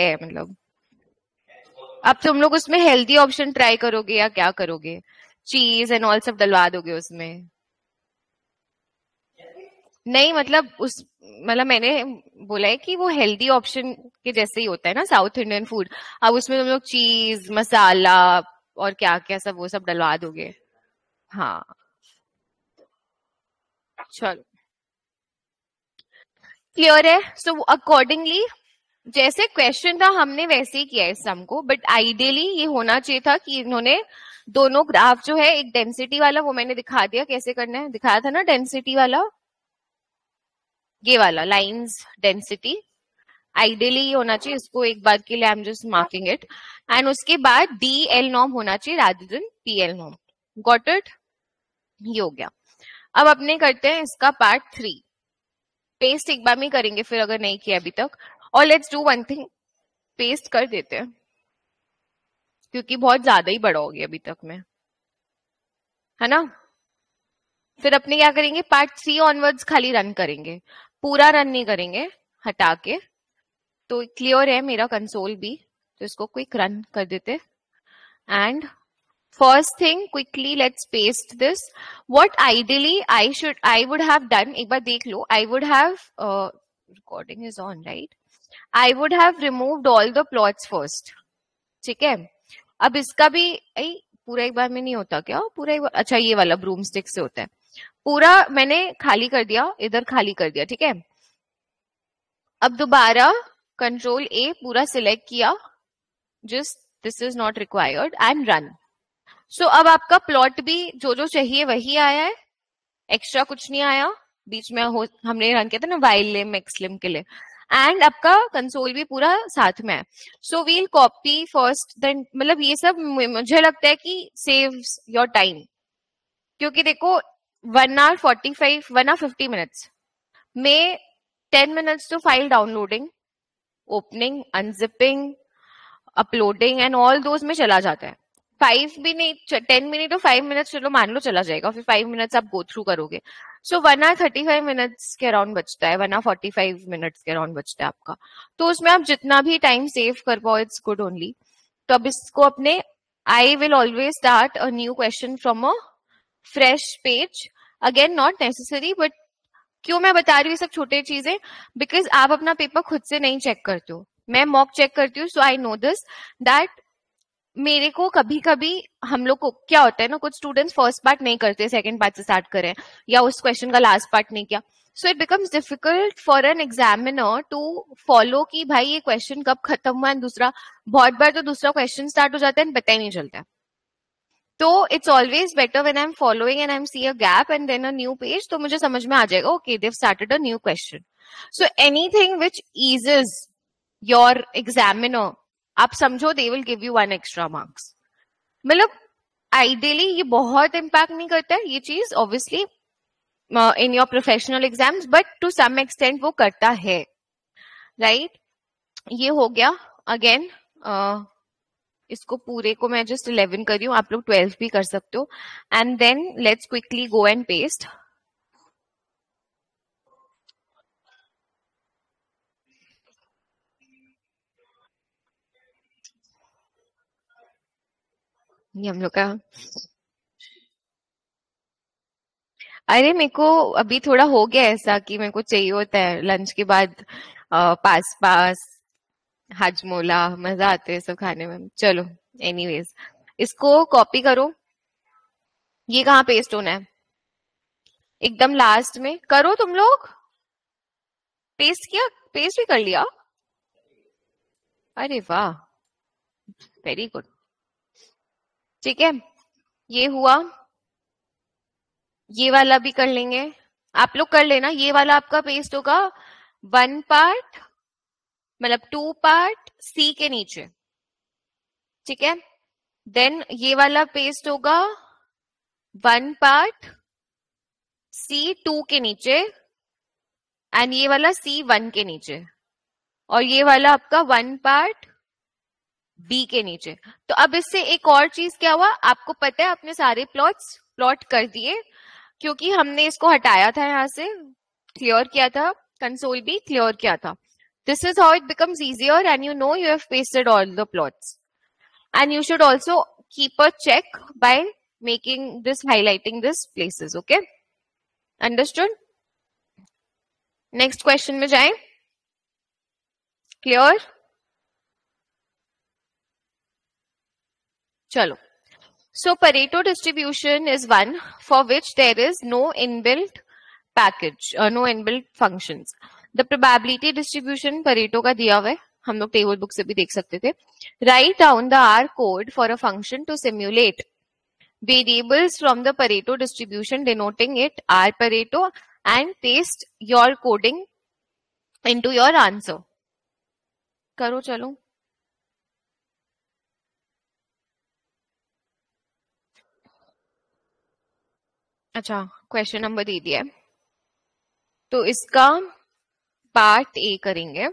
है मतलब। अब तुम लोग उसमें हेल्दी ऑप्शन ट्राई करोगे या क्या करोगे? चीज एंड ऑल सब डलवा दोगे उसमें? नहीं मतलब उस मतलब मैंने बोला है कि वो हेल्दी ऑप्शन के जैसे ही होता है ना साउथ इंडियन फूड। अब उसमें तुम लोग चीज मसाला और क्या क्या सब वो सब डलवा दोगे। हाँ चलो क्लियर है। सो अकॉर्डिंगली जैसे क्वेश्चन था हमने वैसे ही किया है सम को, बट आइडियली ये होना चाहिए था कि इन्होंने दोनों ग्राफ जो है एक डेंसिटी वाला वो मैंने दिखा दिया कैसे करना है, दिखाया था ना डेंसिटी वाला, ये वाला लाइंस डेंसिटी आइडियली ये होना चाहिए। इसको एक बार के लिए I am just marking it. And उसके बाद डी एल नॉर्म होना चाहिए rather than P L norm. Got it? ये हो गया। अब अपने करते हैं इसका पार्ट 3। पेस्ट एक बार में करेंगे फिर अगर नहीं किया अभी तक। और let's do one thing, paste कर देते हैं क्योंकि बहुत ज्यादा ही बड़ा हो गया अभी तक में, है ना। फिर अपने क्या करेंगे, पार्ट 3 ऑनवर्ड्स खाली रन करेंगे, पूरा रन नहीं करेंगे हटा के। तो क्लियर है मेरा कंसोल भी, तो इसको क्विक रन कर देते। And first thing quickly let's paste this. What ideally I would have done, एक बार देख लो। I would have recording is on right. I would have removed all the plots first, ठीक है। अब इसका भी पूरा एक बार में नहीं होता क्या? पूरा एक बार, अच्छा ये वाला ब्रूम स्टिक से होता है। पूरा मैंने खाली कर दिया, इधर खाली कर दिया, ठीक है। अब दोबारा कंट्रोल ए पूरा सिलेक्ट किया, just this is not required and run. So अब आपका प्लॉट भी जो जो चाहिए वही आया है, एक्स्ट्रा कुछ नहीं आया। बीच में हमने रन किया था ना वाइल लिम एक्स लिम के लिए। एंड आपका कंसोल भी पूरा साथ में है। So we'll copy first then, मतलब ये सब मुझे लगता है कि सेव्स योर टाइम, क्योंकि देखो 1 hour 45 1 hour 50 minutes में 10 minutes तो file downloading, opening, unzipping, uploading and all those में चला जाता है। 5 भी नहीं, 10 मिनट तो 5 मिनट्स चलो मान लो चला जाएगा, फिर 5 मिनट्स आप गो थ्रू करोगे। सो 1 hour 35 minutes के अराउंड बचता है, 1 hour 45 minutes के अराउंड बचता है आपका। तो उसमें आप जितना भी टाइम सेव कर पाओ इट्स गुड ओनली। तो अब इसको अपने I will always start a new question from a fresh page. Again not necessary, but क्यों मैं बता रही हूँ सब छोटे चीजें, बिकॉज आप अपना पेपर खुद से नहीं चेक करते हो, मैं मॉक चेक करती हूँ। So I know this that मेरे को कभी कभी हम लोग को क्या होता है ना, कुछ स्टूडेंट्स फर्स्ट पार्ट नहीं करते, सेकंड पार्ट से स्टार्ट करें या उस क्वेश्चन का लास्ट पार्ट नहीं किया। So it becomes difficult for an examiner to follow कि भाई ये क्वेश्चन कब खत्म हुआ है। दूसरा बहुत बार तो दूसरा क्वेश्चन स्टार्ट हो जाता है पता ही नहीं चलता है। तो it's always better when I am following and I am see a gap and then a new page, तो मुझे समझ में आ जाएगा okay they've started a new question. So anything which eases your examiner, आप समझो they will give you 1 extra marks. मतलब ideally ये बहुत इम्पैक्ट नहीं करता है ये चीज obviously in your professional exams, but to some extent वो करता है, राइट। ये हो गया। अगेन इसको पूरे को मैं जस्ट 11 कर रही हूँ, आप लोग 12 भी कर सकते हो। And then let's quickly go and paste. ये हम लोग का, अरे मेरे को अभी थोड़ा हो गया ऐसा कि मेरे को चाहिए होता है लंच के बाद पास पास हाजमोला, मजा आते हैं सब खाने में। चलो एनीवेज इसको कॉपी करो, ये कहाँ पेस्ट होना है, एकदम लास्ट में करो तुम लोग। पेस्ट किया, पेस्ट भी कर लिया, अरे वाह वेरी गुड, ठीक है। ये हुआ, ये वाला भी कर लेंगे, आप लोग कर लेना। ये वाला आपका पेस्ट होगा 1 part मतलब 2 part सी के नीचे, ठीक है। देन ये वाला पेस्ट होगा 1 part C2 के नीचे एंड ये वाला C1 के नीचे, और ये वाला आपका 1 part बी के नीचे। तो अब इससे एक और चीज क्या हुआ, आपको पता है आपने सारे प्लॉट्स प्लॉट कर दिए क्योंकि हमने इसको हटाया था, यहां से क्लियर किया था, कंसोल भी क्लियर किया था। This is how it becomes easier, and you know you have pasted all the plots. And you should also keep a check by making this, highlighting this places. Okay, understood? Next question में जाएं. Clear? चलो. So Pareto distribution is one for which there is no inbuilt package, no inbuilt functions. The probability distribution Pareto का दिया हुआ है, हम लोग table book से भी देख सकते थे. Write down the R code for a function to simulate variables from the Pareto distribution denoting it R Pareto and paste your coding into your answer. करो चलो. अच्छा, क्वेश्चन नंबर दे दिया है, तो इसका पार्ट ए करेंगे.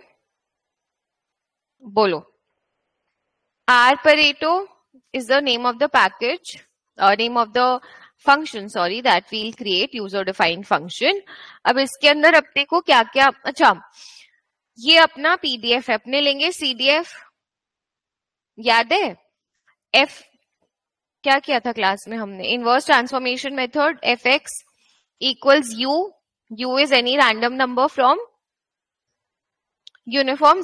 बोलो. R Pareto is the name of the package, name of the function, sorry, that we'll create, user defined function. अब इसके अंदर अपने को क्या क्या, अच्छा ये अपना पीडीएफ है, अपने लेंगे सीडीएफ. याद है एफ क्या किया था क्लास में हमने? Inverse transformation method, F X equals U, U is any random number from uniform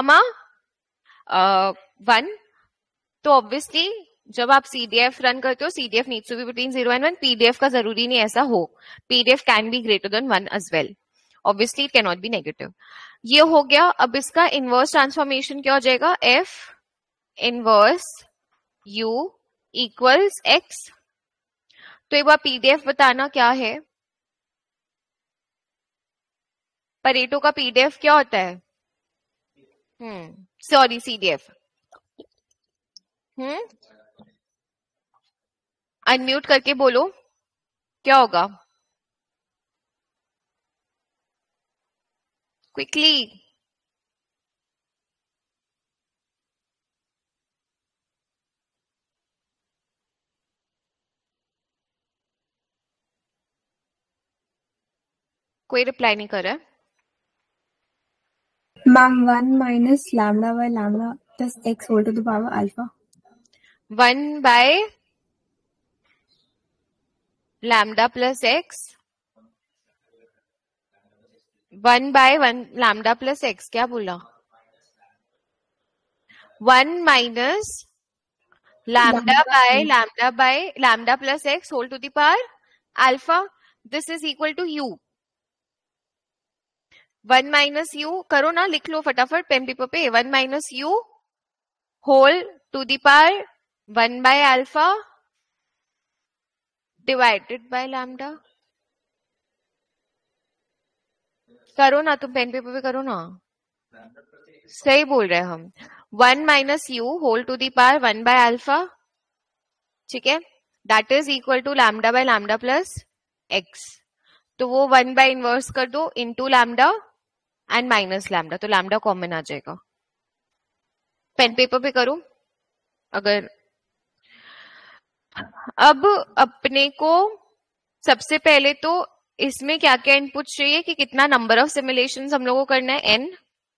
0,1. तो ऑब्वियसली जब आप सीडीएफ रन करते हो, CDF needs to be between 0 and 1. PDF का जरूरी नहीं ऐसा हो, PDF can be greater than 1 as well. Obviously it can not be negative. ये हो गया. अब इसका इनवर्स ट्रांसफॉर्मेशन क्या हो जाएगा? F inverse U equals X. तो एक बार पीडीएफ बताना क्या है? परेटो का पीडीएफ क्या होता है? Sorry CDF. अनम्यूट करके बोलो क्या होगा क्विकली. कोई रिप्लाई नहीं कर रहा है. Ma'am 1 minus lambda by lambda plus x whole to the power alpha. 1 by lambda plus x. 1 by 1 lambda plus x. क्या बोला? 1 minus lambda by lambda plus x whole to the power alpha. This is equal to u. 1 minus u करो ना, लिख लो फटाफट pen paper पे. 1 minus u whole to the power 1 by alpha divided by lambda. करो ना तुम, pen paper पे करो ना. सही बोल रहे हैं हम. 1 minus u whole to the power 1 by alpha, ठीक है, that is equal to lambda by lambda plus x. तो वो 1 by इनवर्स कर दो into lambda and minus lambda, तो लैम्डा कॉमन आ जाएगा. पेन पेपर पे करो अगर. अब अपने को सबसे पहले तो इसमें क्या क्या इनपुट चाहिए कि कितना नंबर ऑफ सिमुलेशंस हम लोगों को करना है? n.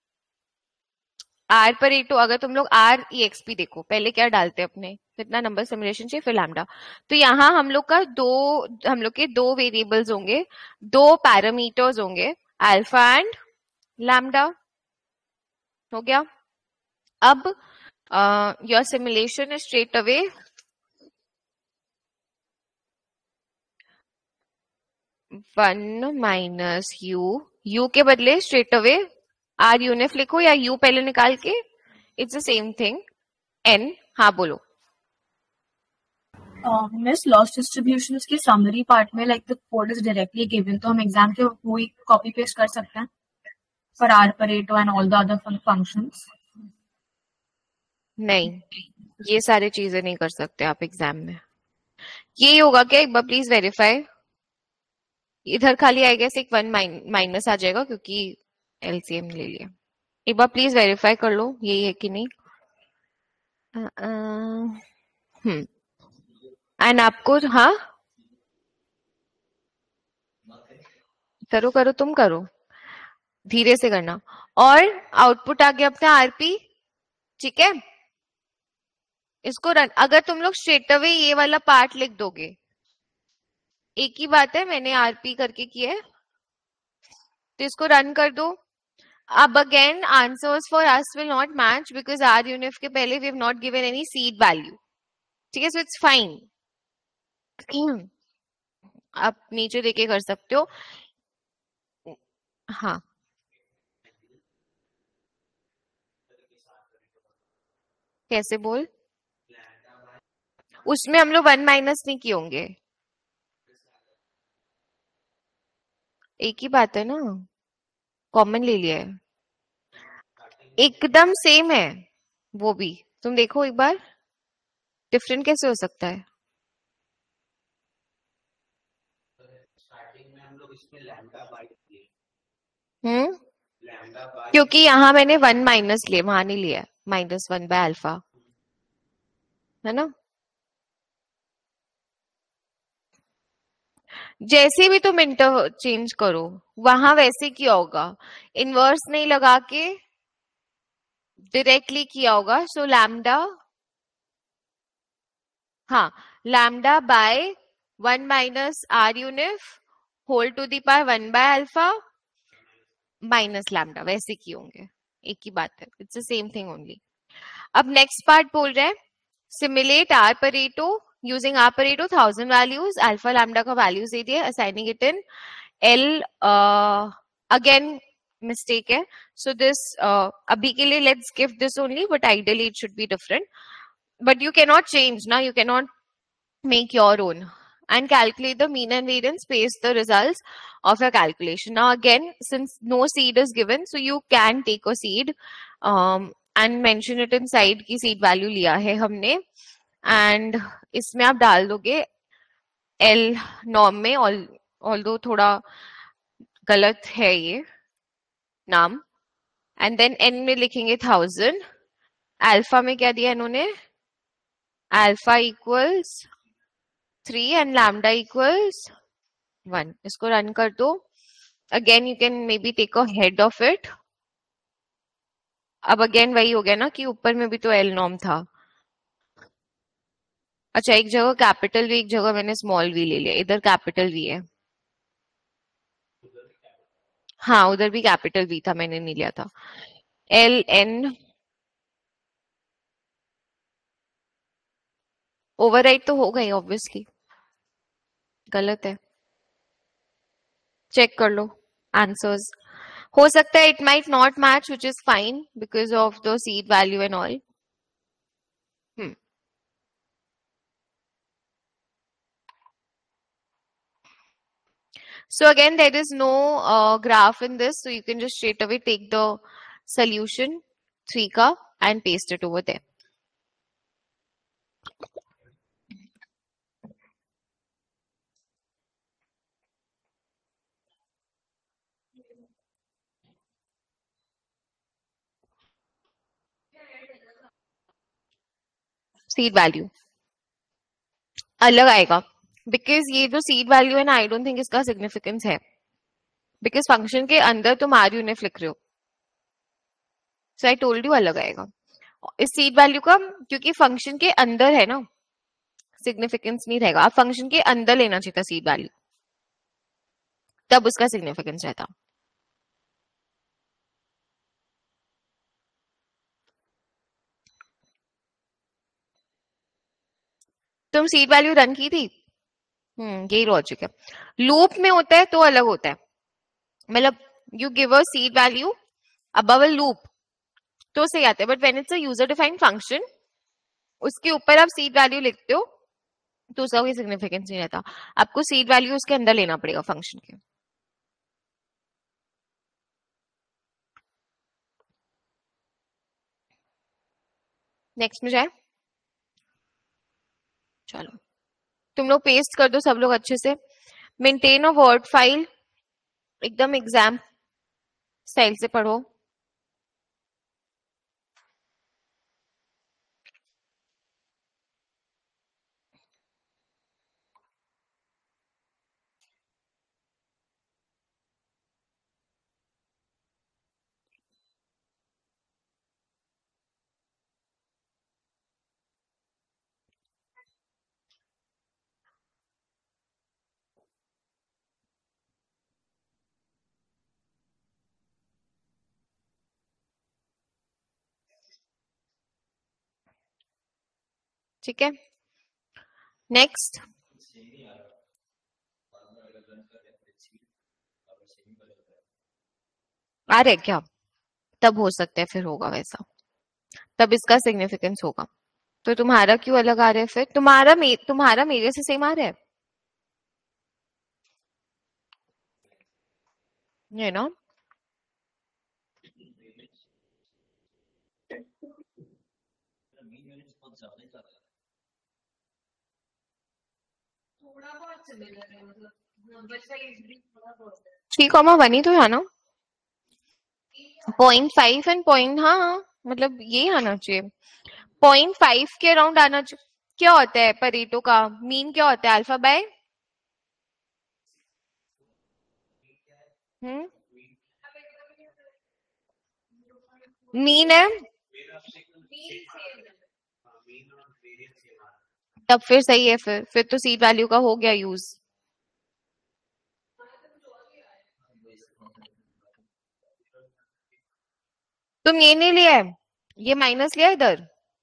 R Pareto, अगर तुम लोग R EXP देखो, पहले क्या डालते हैं अपने, कितना नंबर सिमुलेशन चाहिए, फिर लैम्डा. तो यहाँ हम लोग के दो वेरिएबल्स होंगे, दो पैरामीटर्स होंगे, अल्फा एंड लैम्डा. हो गया. अब your simulation is straight away 1 minus u के बदले स्ट्रेट अवे आर यूनिफ लिखो या u पहले निकाल के, it's the same thing. n. हाँ बोलो. मिस लॉस डिस्ट्रीब्यूशंस के समरी पार्ट में like the code is directly given, तो हम एग्जाम के वही कॉपी पेस्ट कर सकते हैं for R Pareto and all the other functions? नहीं, ये सारी चीजें नहीं कर सकते आप एग्जाम में. ये होगा क्या, एक बार प्लीज वेरीफाई. इधर खाली आएगा एक 1 माइनस आ जाएगा क्योंकि एलसीएम ले लिया. एक बार प्लीज वेरीफाई कर लो यही है कि नहीं. एंड आपको, हाँ करो तुम करो. धीरे से करना। और आउटपुट आ गया अपना आरपी, ठीक है। इसको रन, अगर तुम लोग स्ट्रेट अवे ये वाला पार्ट लिख दोगे, एक ही बात है, मैंने आरपी करके किया है, तो इसको रन कर दो। अब again answers for us will not match because R unif के पहले we have not given any seed value, ठीक है, सो इट्स फाइन। आप नीचे देके कर सकते हो। हाँ, कैसे बोल, उसमें हम लोग 1 माइनस नहीं किए होंगे, एक ही बात है ना, कॉमन ले लिया है, एकदम सेम है वो भी, तुम देखो एक बार, डिफरेंट कैसे हो सकता है। हम्म, क्योंकि यहाँ मैंने 1 माइनस लिया, वहां नहीं लिया, -1/α, है ना। जैसे भी तुम इंटर चेंज करो, वहां वैसे किया होगा, इनवर्स नहीं लगा के डायरेक्टली किया होगा। सो लैम्डा, हाँ, lambda by 1 minus R unif whole to the power 1/α minus lambda, वैसे किए होंगे, एक ही बात है, it's the same thing only. अब नेक्स्ट पार्ट बोल रहे हैं, simulate R Pareto using R Pareto 1000 values, alpha lambda का वैल्यूज दे दिए, assigning it in L, again mistake है, सो दिस अभी के लिए let's give this only, but ideally it should be different, but you cannot change now, you cannot make your own, and calculate the mean and variance, paste the results of your calculation. Now again, since no seed is given, so you can take a seed and mention it inside की seed value लिया है हमने, and इसमें आप डाल दोगे L norm में, although थोड़ा गलत है ये नाम, एंड देन N में लिखेंगे 1000, अल्फा में क्या दिया इन्होंने, alpha equals 3 and lambda equals 1, इसको रन कर दो। Again you can maybe take a head of it. अब अगेन वही हो गया ना कि ऊपर में भी तो एल नॉर्म था, अच्छा एक जगह कैपिटल वी, एक जगह मैंने स्मॉल वी ले लिया, इधर कैपिटल वी है, हाँ उधर भी कैपिटल वी था, मैंने नहीं लिया था, एल एन, ओवरराइट तो हो गई ऑब्वियसली, गलत है, चेक कर लो आंसर्स, हो सकता है it might not match which is fine because of the seed value and all. So again, there is no graph in this, so you can just straight away take the solution 3 ka and paste it over there. Seed value अलग आएगा because ये जो seed value है ना, I don't think इसका significance है, because function के अंदर तुम आर यूनिफ लिख रहे हो, सो आई टोल्ड यू अलग आएगा इस सीड वैल्यू का, क्योंकि फंक्शन के अंदर है ना, सिग्निफिकेंस नहीं रहेगा, आप फंक्शन के अंदर लेना चाहिए था सीड वैल्यू, तब उसका सिग्निफिकेंस रहता। तुम सीड वैल्यू रन की थी, यही लॉजिक है, लूप में होता है तो अलग होता है, मतलब you give a seed value above a loop तो सही आता है, but when it's a user defined function, उसके ऊपर आप सीड वैल्यू लिखते हो तो उसका कोई सिग्निफिकेंस नहीं रहता, आपको सीड वैल्यू उसके अंदर लेना पड़ेगा फंक्शन के। नेक्स्ट में जाए, चलो तुम लोग पेस्ट कर दो सब लोग अच्छे से, मेंटेन अ वर्ड फाइल, एकदम एग्जाम स्टाइल से पढ़ो, ठीक है, नेक्स्ट। आ रहे क्या? तब हो सकता है फिर होगा वैसा, तब इसका सिग्निफिकेंस होगा। तो तुम्हारा क्यों अलग आ रहा है फिर? तुम्हारा मेरे से सेम आ रहा है, ये ना। थ्री कॉमा वन ही तो है ना, 0.5 एंड पॉइंट, हाँ मतलब ये आना चाहिए, 0.5 के अराउंड आना चाहिए। क्या होता है परेटो का मीन? क्या होता है? अल्फा बाय मीन है, तब फिर सही है, फिर तो सीड वैल्यू का हो गया यूज। तुम ये नहीं लिया है, ये माइनस लिया इधर,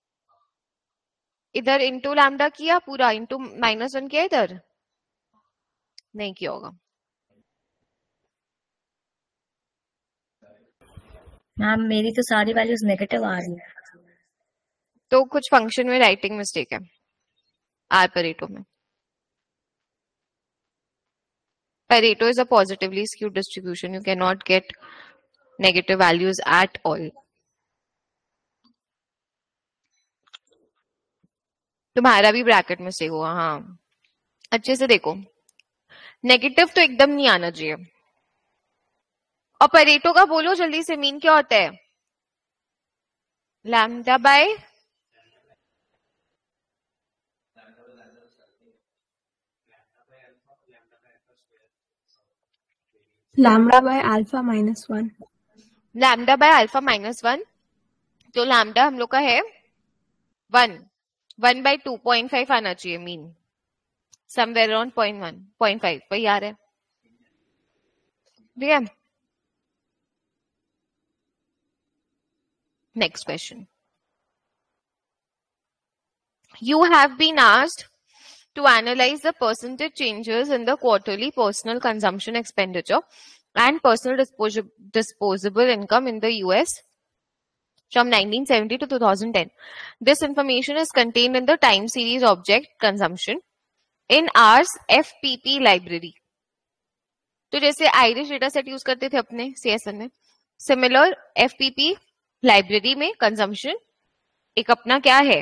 इधर इंटू लैम्डा किया पूरा, इंटू -1 किया, इधर नहीं किया होगा। मैम मेरी तो सारी वैल्यूज नेगेटिव आ रही है। तो कुछ फंक्शन में राइटिंग मिस्टेक है आर परेटो में। Pareto is a positively skewed distribution. You cannot get negative values at all. तुम्हारा भी ब्रैकेट मिस्टेक होगा, हाँ अच्छे से देखो, नेगेटिव तो एकदम नहीं आना चाहिए। और परेटो का बोलो जल्दी से, मीन क्या होता है? Lambda by lambda by alpha -1। Lambda by alpha -1, तो लैम्डा हम लोग का है 1/2, 0.5 आना चाहिए मीन, समवेयर अराउंड 0.1 0.5 वही आ रहा है, ठीक है। Next question, you have been asked to analyze the percentage changes in the quarterly personal consumption expenditure and personal disposable income in the US from 1970 to 2010. This information is contained in the time series object consumption in R's FPP library. तो जैसे Irish data set use करते थे अपने CSN में, similar FPP library में consumption एक अपना क्या है,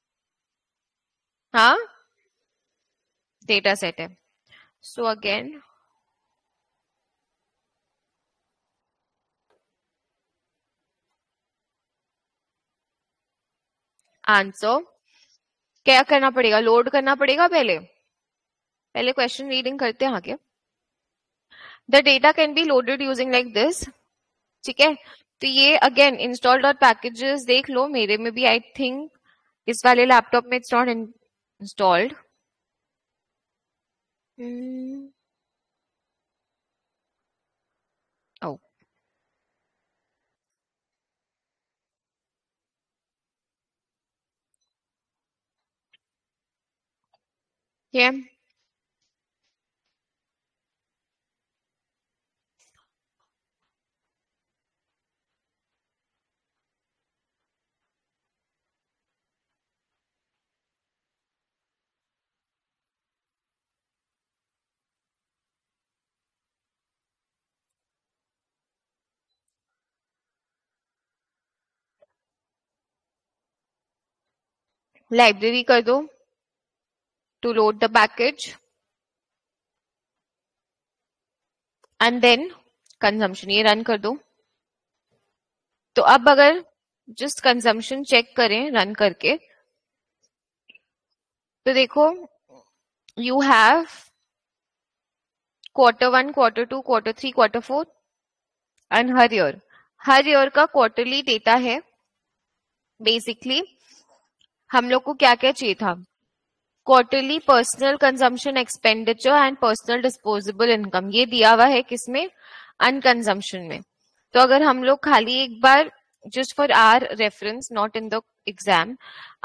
हाँ डेटा सेट है। सो अगेन आंसर क्या करना पड़ेगा? लोड करना पड़ेगा, पहले क्वेश्चन रीडिंग करते हैं आगे। The data can be loaded using like this, ठीक है। तो ये अगेन इंस्टॉल डॉट पैकेजेस देख लो, मेरे में भी आई थिंक इस वाले लैपटॉप में it's not installed. Oh. Yeah. Library कर दो to load the package and then consumption, ये रन कर दो। तो अब अगर जस्ट कंजम्पशन चेक करें रन करके, तो देखो you have Q1, Q2, Q3, Q4 and हर ईयर का क्वार्टरली डेटा है। बेसिकली हम लोग को क्या क्या चाहिए था? Quarterly personal consumption expenditure and personal disposable income, ये दिया हुआ है किसमें? अनकंजम्पशन में। तो अगर हम लोग खाली एक बार just for our reference, not in the exam.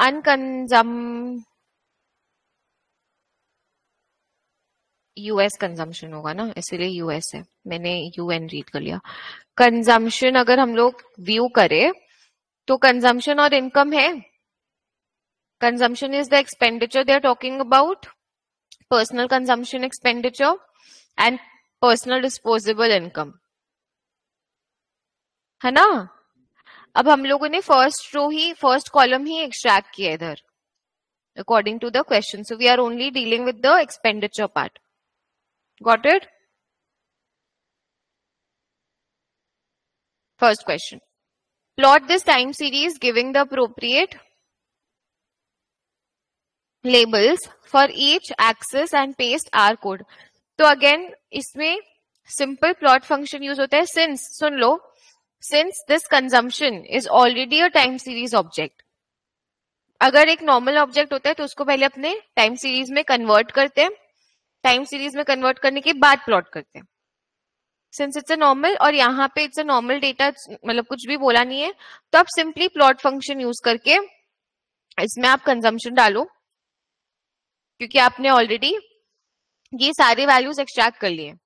US consumption होगा ना, इसीलिए यूएस है, मैंने यूएन रीड कर लिया. कंजम्पशन अगर हम लोग व्यू करें तो कंजम्पशन और इनकम है. Consumption is the expenditure they are talking about, personal consumption expenditure and personal disposable income, है ना. अब हम लोगों ने फर्स्ट कॉलम ही एक्सट्रैक्ट किया इधर according to the question. So we are only dealing with the expenditure part. Got it? First question. Plot this time series giving the appropriate labels for each axis and paste R code. तो again इसमें simple plot function use होता है. Since, सुन लो, since this consumption is already a time series object. अगर एक normal object होता है तो उसको पहले अपने टाइम सीरीज में कन्वर्ट करते हैं, टाइम सीरीज में कन्वर्ट करने के बाद प्लॉट करते हैं. सिंस इट्स अ नॉर्मल, और यहाँ पे इट्स अ नॉर्मल डेटा, मतलब कुछ भी बोला नहीं है, तो आप सिंपली प्लॉट फंक्शन यूज करके इसमें आप कंजम्पशन डालो, क्योंकि आपने ऑलरेडी ये सारे वैल्यूज एक्सट्रैक्ट कर लिए.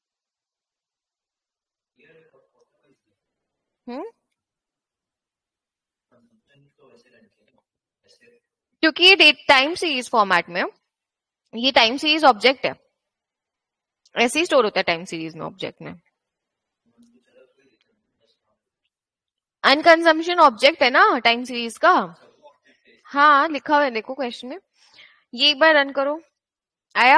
क्योंकि ये टाइम सीरीज फॉर्मेट में, ये टाइम सीरीज ऑब्जेक्ट है, ऐसे ही स्टोर होता है टाइम सीरीज में ऑब्जेक्ट में. अनकंजम्पशन ऑब्जेक्ट है ना टाइम सीरीज का. हाँ लिखा हुआ है, देखो क्वेश्चन में. ये एक बार रन करो. आया?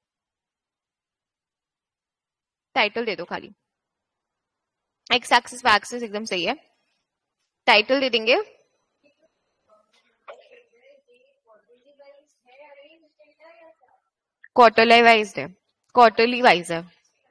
टाइटल दे दो खाली. एक्स एक्सिस वाई एक्सिस एकदम सही है. टाइटल दे देंगे. क्वार्टरली वाइज है, क्वार्टरली वाइज है.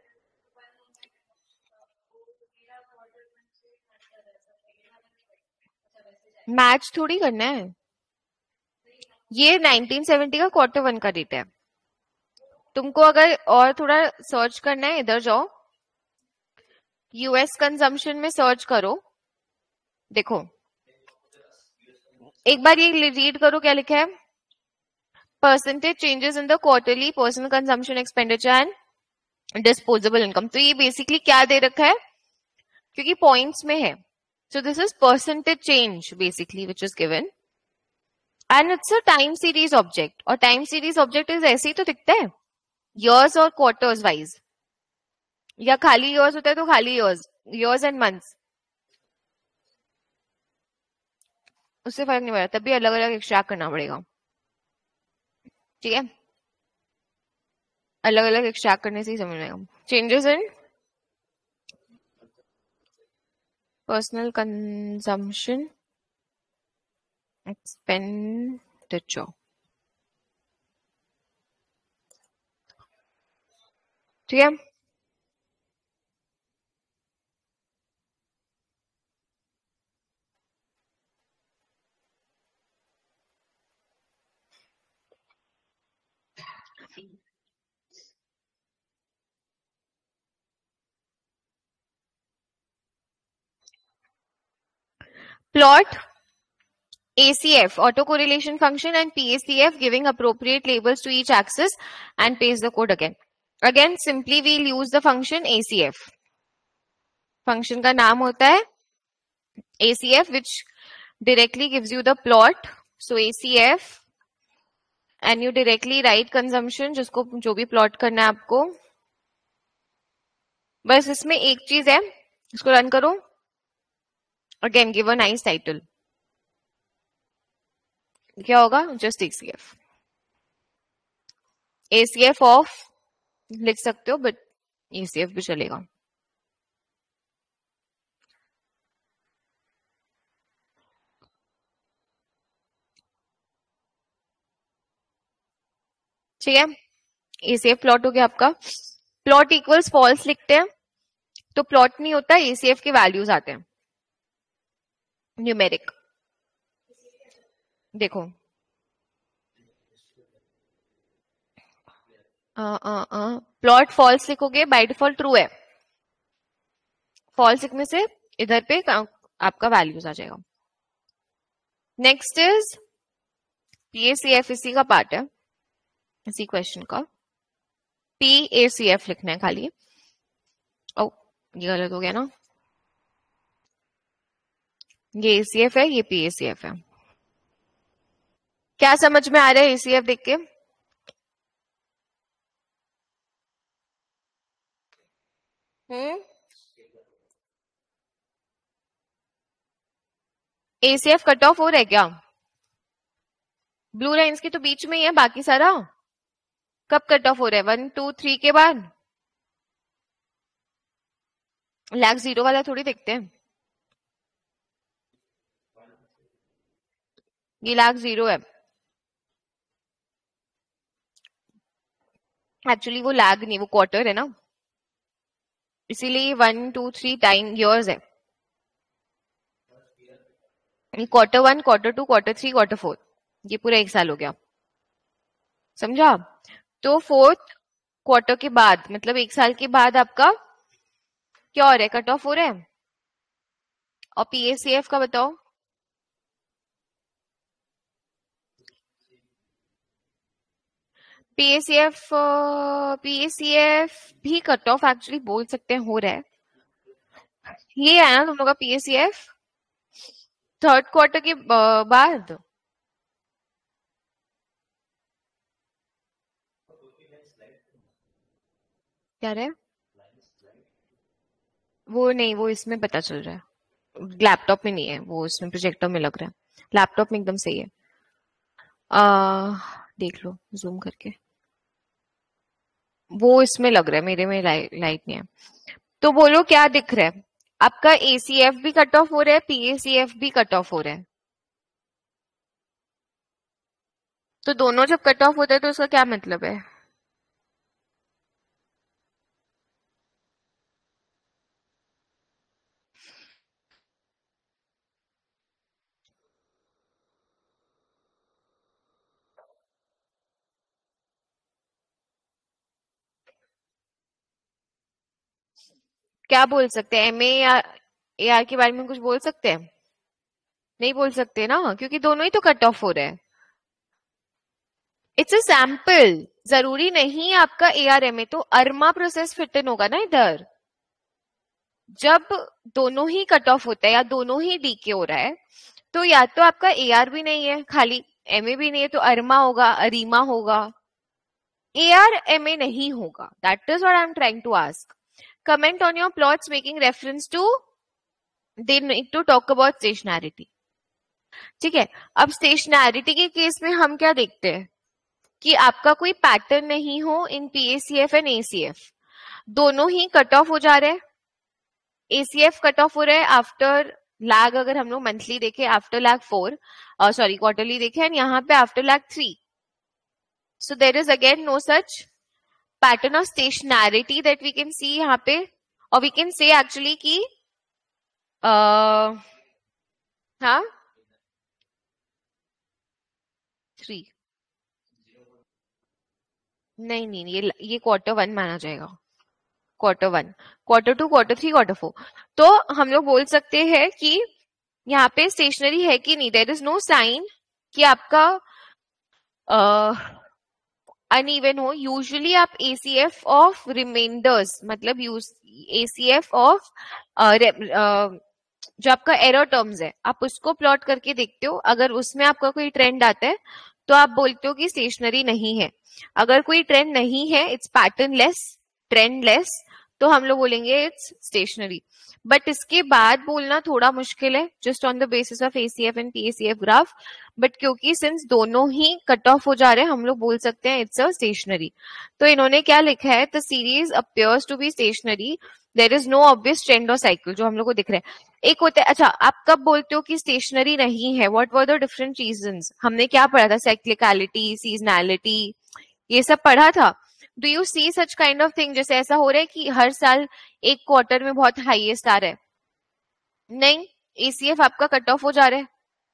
मैच थोड़ी करना है. ये 1970 का क्वार्टर 1 का डेटा है. तुमको अगर और थोड़ा सर्च करना है, इधर जाओ, यूएस कंजम्पशन में सर्च करो. देखो एक बार ये रीड करो क्या लिखा है. Percentage changes in the quarterly personal consumption expenditure and disposable income. तो ये बेसिकली क्या दे रखा है, क्योंकि पॉइंट्स में है. So this is percentage change basically which is given, and it's a time series object. और टाइम सीरीज ऑब्जेक्ट इज ऐसे ही तो दिखता है, ईयर्स और क्वार्टर्स वाइज, या खाली ईयर्स होता है तो खाली ईयर्स एंड मंथ्स, उससे फर्क नहीं पड़ता. तभी अलग अलग एक्सट्रैक्ट करना पड़ेगा. ठीक है, अलग अलग एक्सट्रैक्ट करने से ही समझ में आएगा. Changes in personal consumption expenditure. ठीक है, plot ACF, auto correlation function, and PACF giving appropriate labels to each axis and paste the code again. Again, simply we'll use the function ACF. Function का नाम होता है ACF, which directly gives you the plot. So ACF, and you directly write consumption, जिसको जो भी plot करना है आपको. बस इसमें एक चीज है, इसको रन करो. Again, give a nice title. क्या होगा? Just ACF. ACF of लिख सकते हो, बट ACF भी चलेगा. ठीक है, ACF प्लॉट हो गया आपका. प्लॉट इक्वल्स फॉल्स लिखते हैं तो प्लॉट नहीं होता, ACF के वैल्यूज आते हैं न्यूमेरिक. देखो प्लॉट फॉल्स लिखोगे बाय डिफॉल्ट ट्रू है. फॉल्स लिखने से इधर पे आपका वैल्यूज आ जाएगा। नेक्स्ट इज PACF, इसी का पार्ट है, इसी क्वेश्चन का। PACF लिखना है खाली। ओ ये गलत हो गया ना, ये ACF है, ये PACF है। क्या समझ में आ रहा है ACF देख के? ACF कट ऑफ हो रहा है क्या? ब्लू लाइंस के तो बीच में ही है, बाकी सारा कब कट ऑफ हो रहा है? 1 2 3 के बाद। लैग 0 वाला थोड़ी देखते हैं, ये लैग 0 है। एक्चुअली वो लैग नहीं, वो क्वार्टर है ना, इसीलिए 1 2 3 टाइम ईयर्स है। Q1, Q2, Q3, Q4, ये पूरा 1 साल हो गया, समझा? तो 4th क्वार्टर के बाद, मतलब 1 साल के बाद आपका क्या हो रहा है? कट ऑफ हो रहा है। और PACF का बताओ। PACF भी कट ऑफ एक्चुअली बोल सकते हैं हो रहा है। ये है ना तुम लोग का PACF 3rd क्वार्टर के बाद। क्या रहे? वो नहीं, वो इसमें पता चल रहा है, लैपटॉप में नहीं है वो, इसमें प्रोजेक्टर में लग रहा है, लैपटॉप में एकदम सही है। देख लो जूम करके, वो इसमें लग रहा है, मेरे में लाइट नहीं है। तो बोलो क्या दिख रहा है? आपका ACF भी कट ऑफ हो रहा है, PACF भी कट ऑफ हो रहा है। तो दोनों जब कट ऑफ होता है तो उसका क्या मतलब है? क्या बोल सकते हैं? MA या AR के बारे में कुछ बोल सकते हैं? नहीं बोल सकते ना, क्योंकि दोनों ही तो कट ऑफ हो रहे हैं। इट्स अ सैंपल, जरूरी नहीं आपका ARMA, तो अर्मा प्रोसेस फिट इन होगा ना इधर। जब दोनों ही कट ऑफ होता है या दोनों ही डीके हो रहा है, तो या तो आपका AR भी नहीं है, खाली MA भी नहीं है, तो अर्मा होगा, अरीमा होगा, ARMA नहीं होगा। That is what I am trying to ask. Comment on your plots making reference to, they need to talk about stationarity. ठीक है, अब स्टेशनैरिटी के केस में हम क्या देखते हैं कि आपका कोई पैटर्न नहीं हो इन PACF एंड ACF, दोनों ही कट ऑफ हो जा रहे हैं। ACF कट ऑफ हो रहा है आफ्टर लैग, अगर हम लोग मंथली देखें आफ्टर लैग 4, सॉरी क्वार्टरली देखें, एंड यहाँ पे after lag 3। So there is again no such pattern of stationarity that we can see यहाँ पे, और वी कैन से एक्चुअली कि हाँ 3 नहीं नहीं, ये Q1 माना जाएगा, Q1, Q2, Q3, Q4। तो हम लोग बोल सकते हैं कि यहाँ पे स्टेशनरी है कि नहीं। देयर इज नो साइन कि आपका अनइवन हो। यूजुअली आप ACF ऑफ रिमाइंडर्स, मतलब ACF ऑफ जो आपका एरर टर्म्स है, आप उसको प्लॉट करके देखते हो। अगर उसमें आपका कोई ट्रेंड आता है तो आप बोलते हो कि स्टेशनरी नहीं है। अगर कोई ट्रेंड नहीं है, it's patternless, trendless, तो हम लोग बोलेंगे इट्स स्टेशनरी। बट इसके बाद बोलना थोड़ा मुश्किल है, just on the basis of ACF and PACF graph. But क्योंकि सिंस दोनों ही कट ऑफ हो जा रहे हैं, हम लोग बोल सकते हैं इट्स अ स्टेशनरी। तो इन्होंने क्या लिखा है? The series appears to be stationary, there is no obvious trend और साइकिल, जो हम लोग को दिख रहा है। एक होता है, अच्छा आप कब बोलते हो कि स्टेशनरी नहीं है? What were the different reasons? हमने क्या पढ़ा था? साइक्लिकलिटी, सीजनैलिटी, ये सब पढ़ा था। Do you see such kind of thing? जैसे ऐसा हो रहा है कि हर साल एक क्वार्टर में बहुत हाईएस्ट आ रहा है? नहीं, ACF आपका कट ऑफ हो जा रहा है,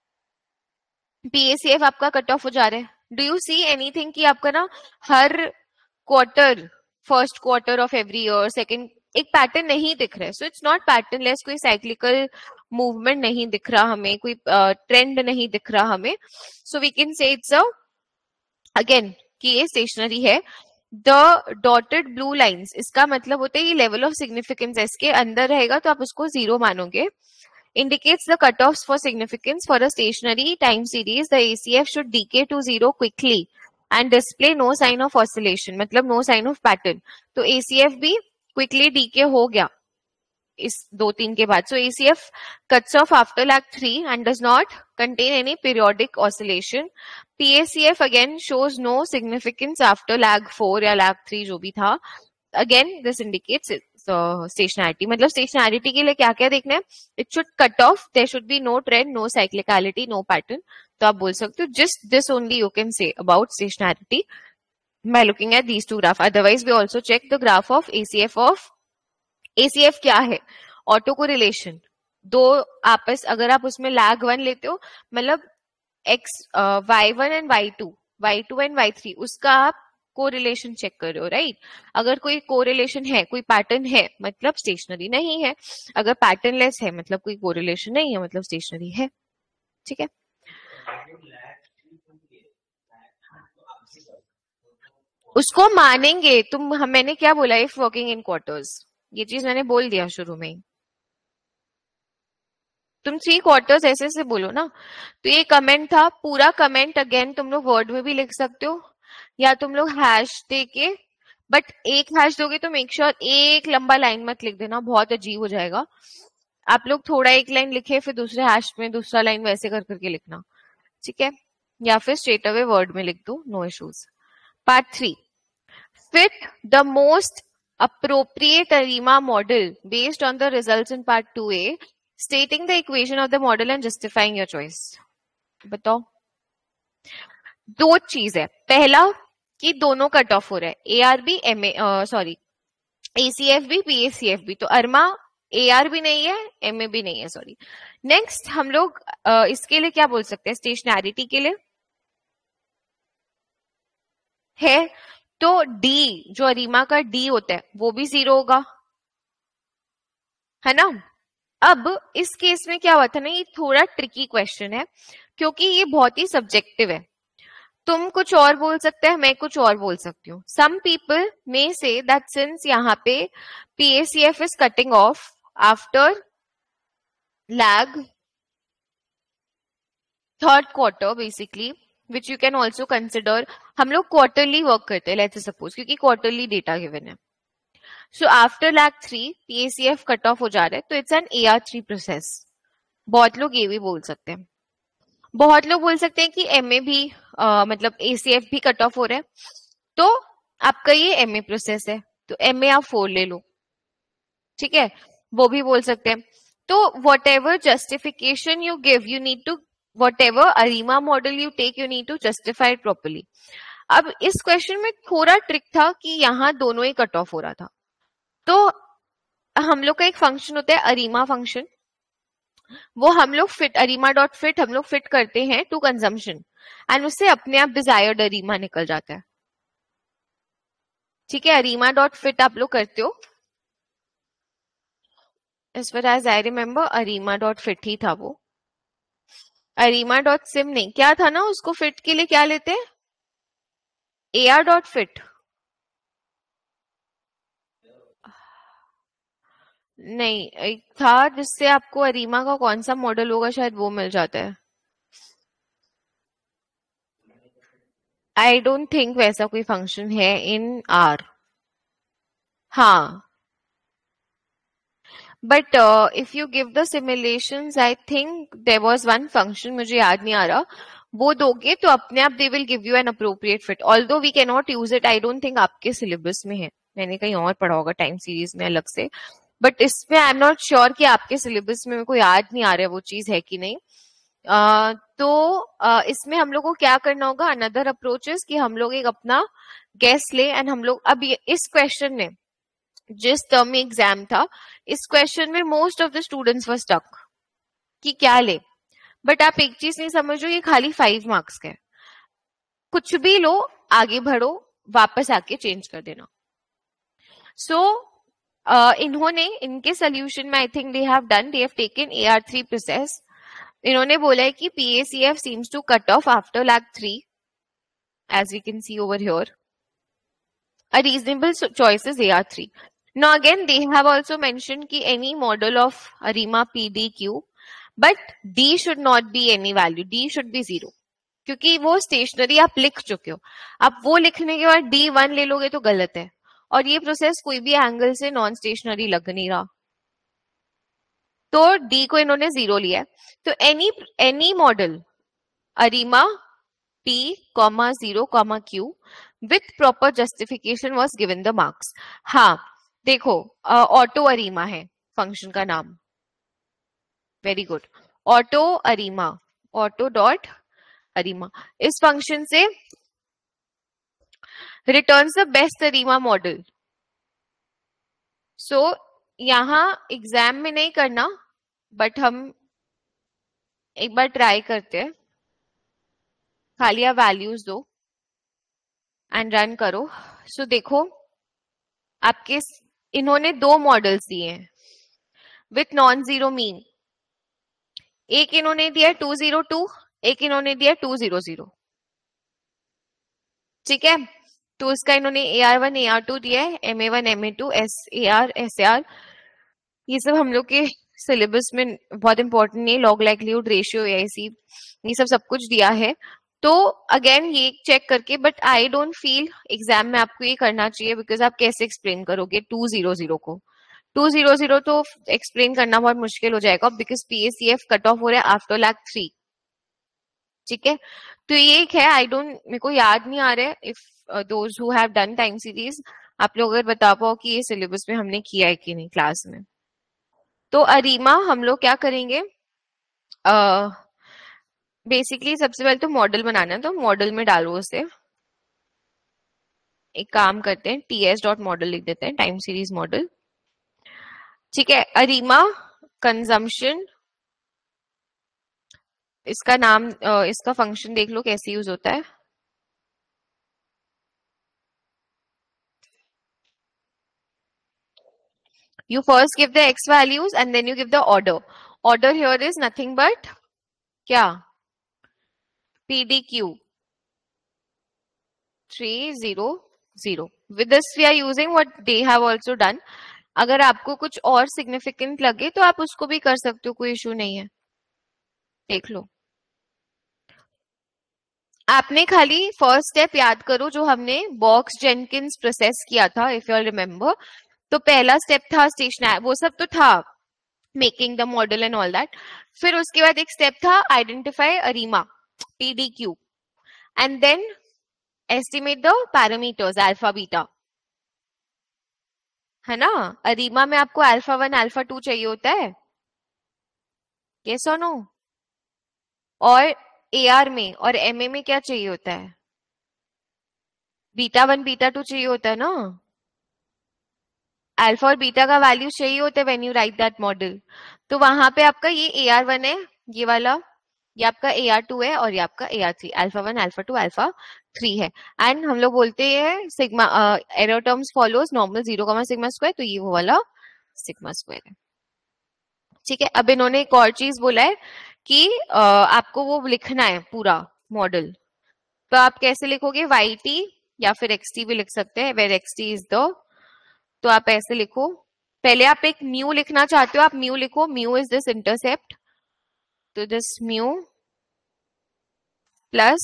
PACF आपका कट ऑफ हो जा रहा है। डू यू सी एनीथिंग कि आपका ना हर quarter, first quarter of every year, second एक पैटर्न नहीं दिख रहा है. सो इट्स नॉट पैटर्नलेस, कोई साइक्लिकल मूवमेंट नहीं दिख रहा हमें, कोई ट्रेंड नहीं दिख रहा हमें. So we can say it's again कि ये स्टेशनरी है. द डॉटेड ब्लू लाइंस, इसका मतलब होता है ये लेवल ऑफ सिग्निफिकेंस है, इसके अंदर रहेगा तो आप उसको 0 मानोगे. indicates the cutoffs for significance for a stationary time series. The ACF should decay to 0 quickly and display no sign of oscillation, मतलब no sign of pattern. तो ACF भी quickly decay हो गया इस 2-3 के बाद. So ACF cuts off after lag 3 and does not contain any periodic oscillation. PACF again shows no significance after lag 4 या lag 3 जो भी था. Again this indicates stationarity. मतलब stationarity के लिए क्या क्या देखना है? It should cut off, there should be no trend, no cyclicality, no pattern. तो आप बोल सकते हो just this only you can say about stationarity by looking at these two graphs. Otherwise we also check the graph of ACF क्या है? Autocorrelation. दो आपस, अगर आप उसमें लैग 1 लेते हो, मतलब y1 and y2 and y3, उसका आप कोरिलेशन चेक कर रहे हो, राइट? अगर कोई कोरिलेशन है, कोई पैटर्न है, मतलब स्टेशनरी नहीं है. अगर पैटर्नलेस है मतलब कोई कोरिलेशन नहीं है, मतलब स्टेशनरी है. ठीक है, उसको मानेंगे. मैंने क्या बोला? इफ वर्किंग इन क्वार्टर्स, ये चीज मैंने बोल दिया शुरू में. तुम 3 क्वार्टर्स ऐसे बोलो ना. तो ये कमेंट था, पूरा कमेंट अगेन तुम लोग वर्ड में भी लिख सकते हो या तुम लोग हैश दे के, बट एक हैश दोगे तो मेक श्योर एक लंबा लाइन मत लिख देना, बहुत अजीब हो जाएगा. आप लोग थोड़ा एक लाइन लिखे फिर दूसरे हैश में दूसरा लाइन वैसे कर करके लिखना, ठीक है? या फिर स्ट्रेट अवे वर्ड में लिख दो, no issues. Part 3, fit the most appropriate ARIMA model based on the results in part 2A, stating the equation of the model and justifying your choice. बताओ. दो चीज है. पहला कि दोनों कट ऑफ हो रहा है, ARB ACF भी PACF भी. तो ARIMA AR भी नहीं है, MA भी नहीं है, सॉरी. नेक्स्ट हम लोग इसके लिए क्या बोल सकते हैं? स्टेशनैरिटी के लिए है तो D, जो अरीमा का D होता है वो भी 0 होगा, है ना? अब इस केस में क्या हुआ था ना, ये थोड़ा ट्रिकी क्वेश्चन है क्योंकि ये बहुत ही सब्जेक्टिव है. तुम कुछ और बोल सकते हैं, मैं कुछ और बोल सकती हूँ. Some people may say that since यहाँ पे PACF is cutting off after lag third quarter basically, which you can also consider. हम लोग क्वार्टरली वर्क करते हैं, लेट्स सपोज, क्योंकि क्वार्टरली डेटा गिवन है. So after lag 3 PACF cut off हो जा रहा है, तो इट्स एन AR3 प्रोसेस. बहुत लोग ये भी बोल सकते हैं. बहुत लोग बोल सकते हैं कि MA भी मतलब ACF भी कट ऑफ हो रहा है, तो आपका ये MA प्रोसेस है, तो MA आप 4 ले लो, ठीक है? वो भी बोल सकते हैं. तो whatever justification you give, you need to, whatever ARIMA model you take, you need to justify it properly. अब इस क्वेश्चन में थोड़ा ट्रिक था कि यहाँ दोनों ही कट ऑफ हो रहा था. तो हम लोग का एक फंक्शन होता है ARIMA फंक्शन, वो हम लोग फिट ARIMA.fit हम लोग फिट करते हैं टू कंजम्पशन, एंड उससे अपने आप डिजायर्ड ARIMA निकल जाता है, ठीक है? ARIMA.fit आप लोग करते हो, as far as I remember ARIMA.fit ही था वो. ARIMA.sim नहीं, क्या था ना, उसको फिट के लिए क्या लेते हैं? AR.fit नहीं, एक था जिससे आपको ARIMA का कौन सा मॉडल होगा शायद वो मिल जाता है. आई डोंट थिंक वैसा कोई फंक्शन है इन R. हाँ, but if you give the simulations, I think there was one function, मुझे याद नहीं आ रहा, वो दोगे तो अपने आप they will give you an appropriate fit. Although we can not use it, I don't think आपके सिलेबस में है, मैंने कहीं और पढ़ा होगा टाइम सीरीज में अलग से, बट इसमें आई एम नॉट श्योर कि आपके सिलेबस में, मेरे को याद नहीं आ रहा है वो चीज है कि नहीं. तो इसमें हम लोग को क्या करना होगा, अनदर अप्रोचेस, कि हम लोग एक अपना गेस ले, एंड हम लोग अब इस क्वेश्चन में, जिस टर्म में एग्जाम था, इस क्वेश्चन में most of the students were stuck कि क्या ले. बट आप एक चीज नहीं समझो, ये खाली 5 मार्क्स का है. कुछ भी लो, आगे बढ़ो, वापस आके चेंज कर देना. सो इन्होंने इनके सोल्यूशन में I think they have taken AR3 process. इन्होंने बोला है कि PACF seems to cut off after lag 3, as we can see over here. A reasonable choice is AR3. Now again they have also mentioned कि any model of ARIMA PDQ, but D should not be any value. D should be 0. क्योंकि वो stationery आप लिख चुके हो. आप वो लिखने के बाद D1 ले लोगे तो गलत है. और ये प्रोसेस कोई भी एंगल से नॉन स्टेशनरी लग नहीं रहा, तो D को इन्होंने 0 लिया है. तो any model ARIMA P, 0, Q with proper justification was given the marks. हाँ देखो, ऑटो अरीमा है फंक्शन का नाम. Very good. Auto ARIMA, auto dot ARIMA. इस फंक्शन से returns the best ARIMA model. So यहां एग्जाम में नहीं करना, बट हम एक बार ट्राई करते हैं. खाली आप वैल्यूज दो एंड रन करो. सो देखो आपके इन्होंने 2 मॉडल्स दिए हैं विथ नॉन जीरो मीन. एक इन्होंने दिया 202, एक इन्होंने दिया 200. ठीक है. तो इसका इन्होंने AR1 AR2 दिया है, MA1 MA2 SAR SAR. ये सब हम लोग के सिलेबस में बहुत इंपॉर्टेंट नहीं है. लॉग लाइक्लीहुड रेशियो AIC ये सब कुछ दिया है. तो अगेन ये चेक करके, but I don't feel exam में आपको ये करना चाहिए, बिकॉज आप कैसे एक्सप्लेन करोगे 200 को. 200 तो एक्सप्लेन करना बहुत मुश्किल हो जाएगा, बिकॉज PACF कट ऑफ हो रहा है आफ्टर लैग 3. ठीक है. तो ये एक है. आई डोंट, मेरे को याद नहीं आ रहा है. If those who have done time series, आप लोग अगर बता पाओ कि ये सिलेबस में हमने किया है कि नहीं क्लास में. तो अरीमा हम लोग क्या करेंगे, बेसिकली सबसे पहले तो मॉडल बनाना है, तो मॉडल में डालो उसे. एक काम करते हैं, TS.model लिख देते हैं, टाइम सीरीज मॉडल. ठीक है. अरीमा कंजम्पशन, इसका नाम, इसका फंक्शन देख लो कैसे यूज होता है. You first give the x values and then you give the order. Order here is nothing but क्या, PDQ 300. With this we are using what they have also done. अगर आपको कुछ और सिग्निफिकेंट लगे तो आप उसको भी कर सकते हो, कोई इशू नहीं है. देख लो. आपने खाली फर्स्ट स्टेप याद करो जो हमने बॉक्स जेनकिंस प्रोसेस किया था, इफ यू रिमेम्बर. तो पहला स्टेप था स्टेशनरी, वो सब तो था, making the model and all that. फिर उसके बाद एक स्टेप था identify ARIMA PDQ and then estimate the parameters alpha beta. है ना. अरीमा में आपको α1 α2 चाहिए होता है, यस और नो. और AR में और MA में क्या चाहिए होता है, β1 β2 चाहिए होता है ना. अल्फा और बीटा का वैल्यू चाहिए होता है when you write that model. तो वहां पे आपका ये AR1 है, ये वाला, ये आपका AR2 है, और ये आपका AR3. α1 α2 α3 है. एंड हम लोग बोलते हैं sigma, error terms follows normal 0, sigma square. तो ये वो वाला सिग्मा स्क्वायर है. ठीक है. अब इन्होंने एक और चीज बोला है कि आपको वो लिखना है पूरा मॉडल. तो आप कैसे लिखोगे, YT या फिर XT भी लिख सकते हैं, वेर XT इज द. तो आप ऐसे लिखो. पहले आप एक म्यू लिखना चाहते हो, आप म्यू लिखो. म्यू इज दिस इंटरसेप्ट, तो this mu plus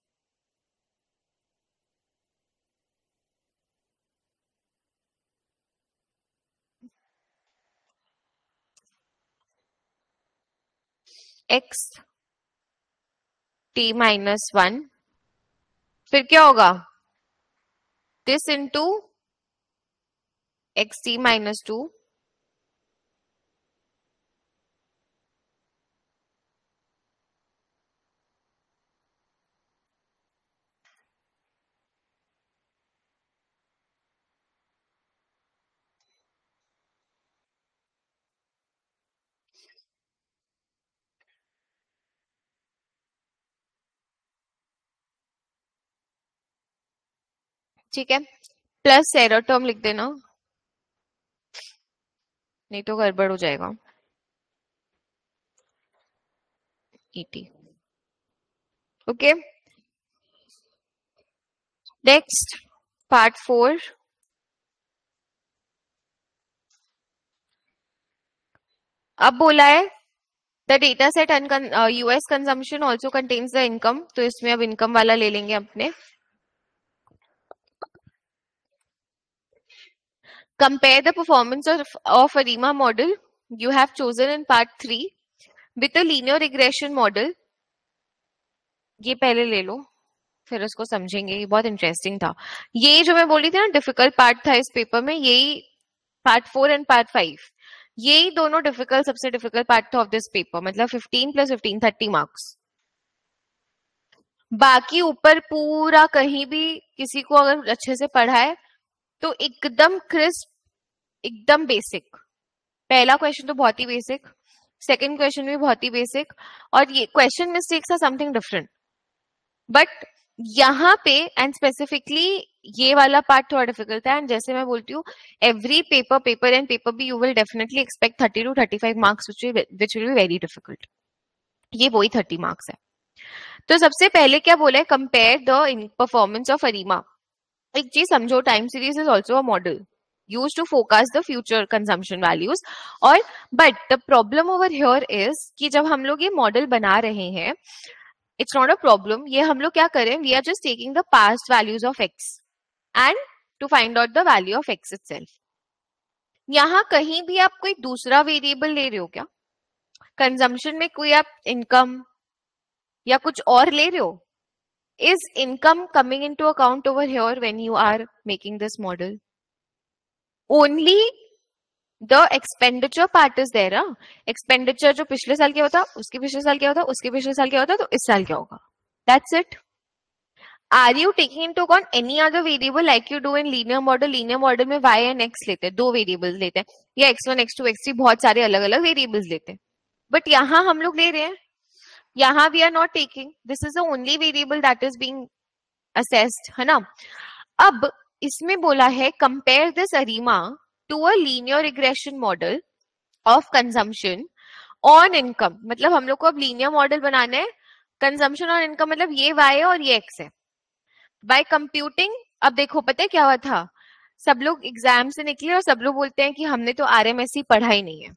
x t minus 1. फिर क्या होगा, दिस इंटू xt minus 2 ठीक है. प्लस एरर टर्म लिख देना. नहीं तो गड़बड़ हो जाएगा। 80। Okay, next part 4। अब बोला है the data set US consumption also contains the income, तो इसमें अब इनकम वाला ले लेंगे अपने। Compare the performance of ARIMA model you have chosen in part 3 with a linear regression model। ये पहले ले लो, फिर उसको समझेंगे, ये बहुत इंटरेस्टिंग था। ये जो मैं बोल रही थी ना डिफिकल्ट पार्ट था इस पेपर में, यही पार्ट 4 एंड पार्ट 5, यही दोनों डिफिकल्ट, सबसे डिफिकल्ट पार्ट था ऑफ दिस पेपर। मतलब 15 + 15 30 मार्क्स। बाकी ऊपर पूरा कहीं भी किसी को अगर अच्छे से पढ़ा है तो एकदम क्रिस्प, एकदम बेसिक। पहला क्वेश्चन तो बहुत ही बेसिक, सेकंड क्वेश्चन भी बहुत ही बेसिक, और ये question mistakes are something different. But यहाँ पे एंड स्पेसिफिकली ये वाला पार्ट थोड़ा डिफिकल्ट है। एंड जैसे मैं बोलती हूँ, every paper and paper B you will definitely expect 30 to 35 marks which will be very difficult. ये वही 30 मार्क्स है। तो सबसे पहले क्या बोला है, compare the performance of ARIMA. एक चीज समझो, time series is also a model used to forecast the future consumption values। और but the problem over here is कि जब हम लोग ये मॉडल बना रहे हैं, it's not a problem, ये हम लोग क्या करें, we are just taking the past values of x and to find out the value of x itself। यहाँ कहीं भी आप कोई दूसरा वेरिएबल ले रहे हो क्या? कंजम्पशन में कोई आप इनकम या कुछ और ले रहे हो? Is income coming into account over here when you are making this model? Only the expenditure part is there। Expenditure जो पिछले साल क्या होता, उसके पिछले साल क्या होता, उसके पिछले साल क्या होता, तो इस साल क्या होगा, that's it। Are you taking into account any other variable like you do in linear model? linear model में y and x लेते हैं, दो वेरिएबल्स लेते हैं, या x1 x2 x3 बहुत सारे अलग अलग वेरिएबल्स लेते हैं। बट यहाँ हम लोग ले रहे हैं, यहाँ we are not taking, this is the only variable that is being assessed, है ना। अब इसमें बोला है compare this ARIMA to a linear regression model of consumption on income. मतलब हम लोग को अब लीनियर मॉडल बनाना है, कंजम्पशन ऑन इनकम, मतलब ये y है और ये x है। बाय कंप्यूटिंग, अब देखो पता है क्या हुआ था, सब लोग एग्जाम से निकले और सब लोग बोलते हैं कि हमने तो RMSE पढ़ा ही नहीं है।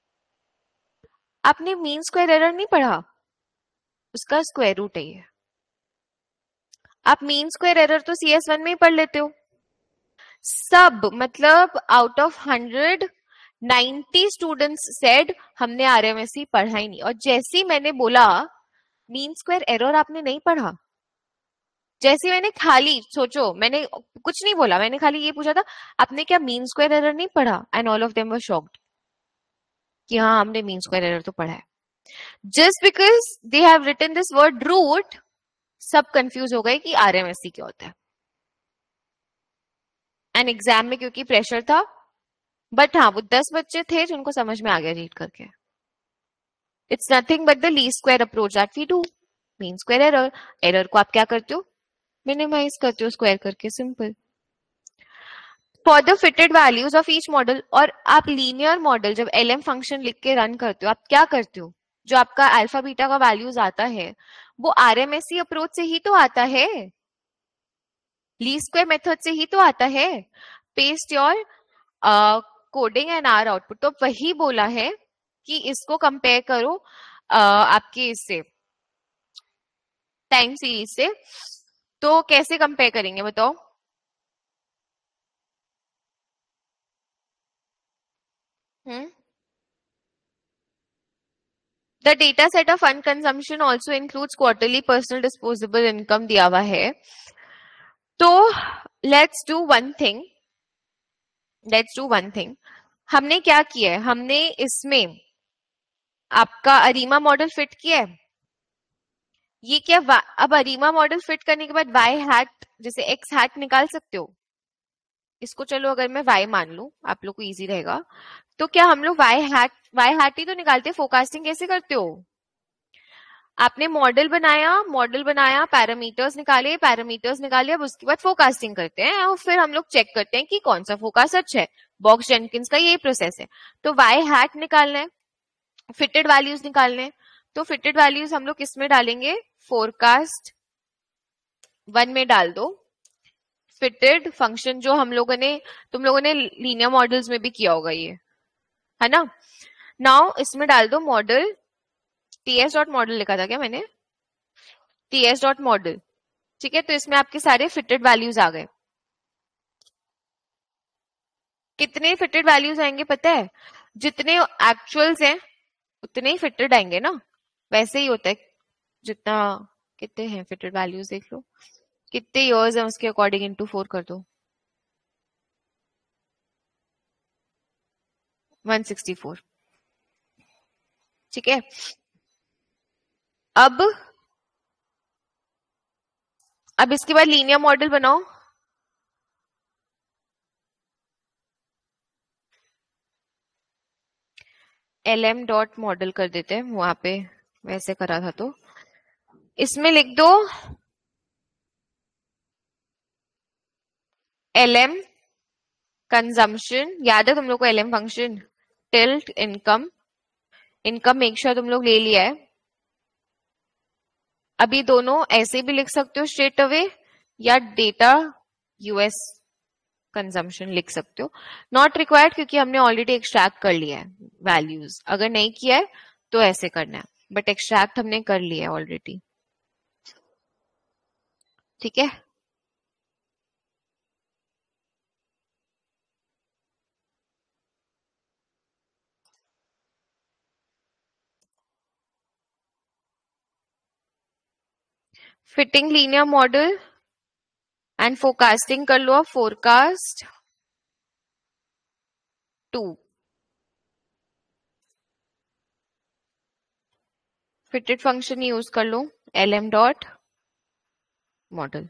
आपने मीन स्क्वायर एरर नहीं पढ़ा, उसका स्क्वायर रूट है ये। आप मीन स्क्वायर एरर तो CS1 में ही पढ़ लेते हो। सब मतलब आउट ऑफ 100 90 स्टूडेंट्स सेड हमने RMSE पढ़ा ही नहीं। और जैसे ही मैंने बोला मीन स्क्वायर एरर आपने नहीं पढ़ा, जैसे मैंने खाली सोचो, मैंने कुछ नहीं बोला, मैंने खाली ये पूछा था आपने क्या मीन स्क्वायर एरर नहीं पढ़ा, and all of them were shocked कि हाँ हमने मीन स्क्वायर एरर तो पढ़ा है। Just because they have written this word root, सब कंफ्यूज हो गए कि RMSE क्या होता है। एंड एग्जाम में क्योंकि प्रेशर था, बट हाँ वो 10 बच्चे थे जिनको समझ में आ गया रीड करके। It's nothing but the least square approach that we do. Mean square error, error को आप क्या करते हो, मिनिमाइज करते हो स्क्वायर करके, simple. For the fitted values of each model, और आप लीनियर मॉडल जब LM फंक्शन लिख के रन करते हो, आप क्या करते हो, जो आपका अल्फा बीटा का वैल्यूज आता है वो RMSE अप्रोच से ही तो आता है, लीस्ट स्क्वायर मेथड से ही तो आता है। Paste your coding and R output. तो वही बोला है कि इसको कंपेयर करो आपके इससे टाइम सीरीज से। तो कैसे कंपेयर करेंगे बताओ? The data set of fund consumption also includes quarterly personal disposable income दिया हुआ है। तो लेट्स डू वन थिंग, हमने क्या किया है, हमने इसमें आपका अरीमा मॉडल फिट किया है। ये क्या, अब अरीमा मॉडल फिट करने के बाद y हैट जैसे x हैट निकाल सकते हो। इसको चलो अगर मैं y मान लूं, आप लोग को इजी रहेगा, तो क्या हम लोग y हैट ही तो निकालते। फोरकास्टिंग कैसे करते हो, आपने मॉडल बनाया, पैरामीटर्स निकाले, अब उसके बाद फोरकास्टिंग करते हैं और फिर हम लोग चेक करते हैं कि कौन सा फोरकास्ट अच्छा है। बॉक्स जेनकिंस का ये प्रोसेस है। तो वाई हैट निकालना है, फिटेड वैल्यूज निकालने हैं। तो फिटेड वैल्यूज हम लोग किस में डालेंगे, फोरकास्ट 1 में डाल दो। फिटेड फंक्शन जो हम लोगों ने, तुम लोगों ने लीनियर मॉडल्स में भी किया होगा ये, है ना। नाउ इसमें डाल दो मॉडल, टीएस डॉट मॉडल लिखा था क्या मैंने, टीएस डॉट मॉडल, ठीक है। तो इसमें आपके सारे फिटेड वैल्यूज आ गए। कितने फिटेड वैल्यूज आएंगे पता है, जितने एक्चुअल्स हैं उतने ही फिटेड आएंगे ना, वैसे ही होता है। जितना, कितने हैं फिटेड वैल्यूज देख लो, कितने इयर्स हैं उसके अकॉर्डिंग इनटू 4 कर दो, 164, ठीक है। अब इसके बाद लीनियर मॉडल बनाओ। lm डॉट मॉडल कर देते हैं, वहां पे वैसे करा था। तो इसमें लिख दो lm कंजम्पशन, याद है तुम लोग को lm function, tilde income, income make sure तुम लोग ले लिया है। अभी दोनों ऐसे भी लिख सकते हो स्ट्रेट अवे, या डेटा यूएस कंजम्पशन लिख सकते हो। नॉट रिक्वायर्ड क्योंकि हमने ऑलरेडी एक्सट्रैक्ट कर लिया है वैल्यूज, अगर नहीं किया है तो ऐसे करना है, बट एक्सट्रैक्ट हमने कर लिया है ऑलरेडी, ठीक है। Fitting linear model and forecasting कर लो। फोरकास्ट 2, फिटेड फंक्शन यूज कर लो, lm dot model.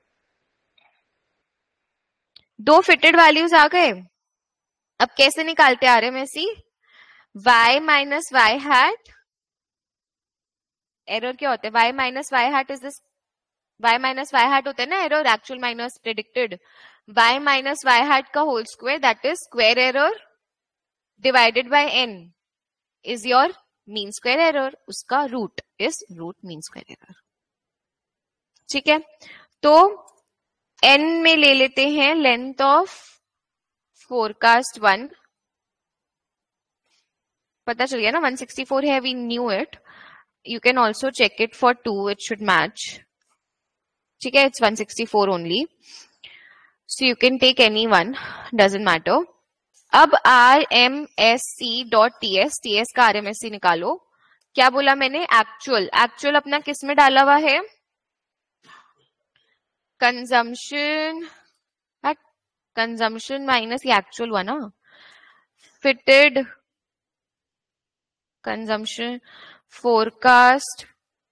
2 fitted values आ गए। अब कैसे निकालते आ रहे हैं मेसी, y minus y hat, error क्या होता है, y minus y hat is this, y minus y hat होता है ना error, actual minus predicted, y minus y hat का whole square that is square error divided by n is your mean square error, उसका root is root mean square error, ठीक है। तो n में ले लेते हैं लेंथ ऑफ फोरकास्ट 1, पता चल गया ना 164 है, we knew it, you can also check it for 2, it should match, ठीक है। It's 164 only, so you can take any one, doesn't matter. अब rmsc.ts, ts का rmsc निकालो। क्या बोला मैंने, एक्चुअल, एक्चुअल अपना किस में डाला हुआ है, कंजम्पशन, कंजम्पशन माइनस ये एक्चुअल हुआ ना, फिटेड कंजम्पशन फोरकास्ट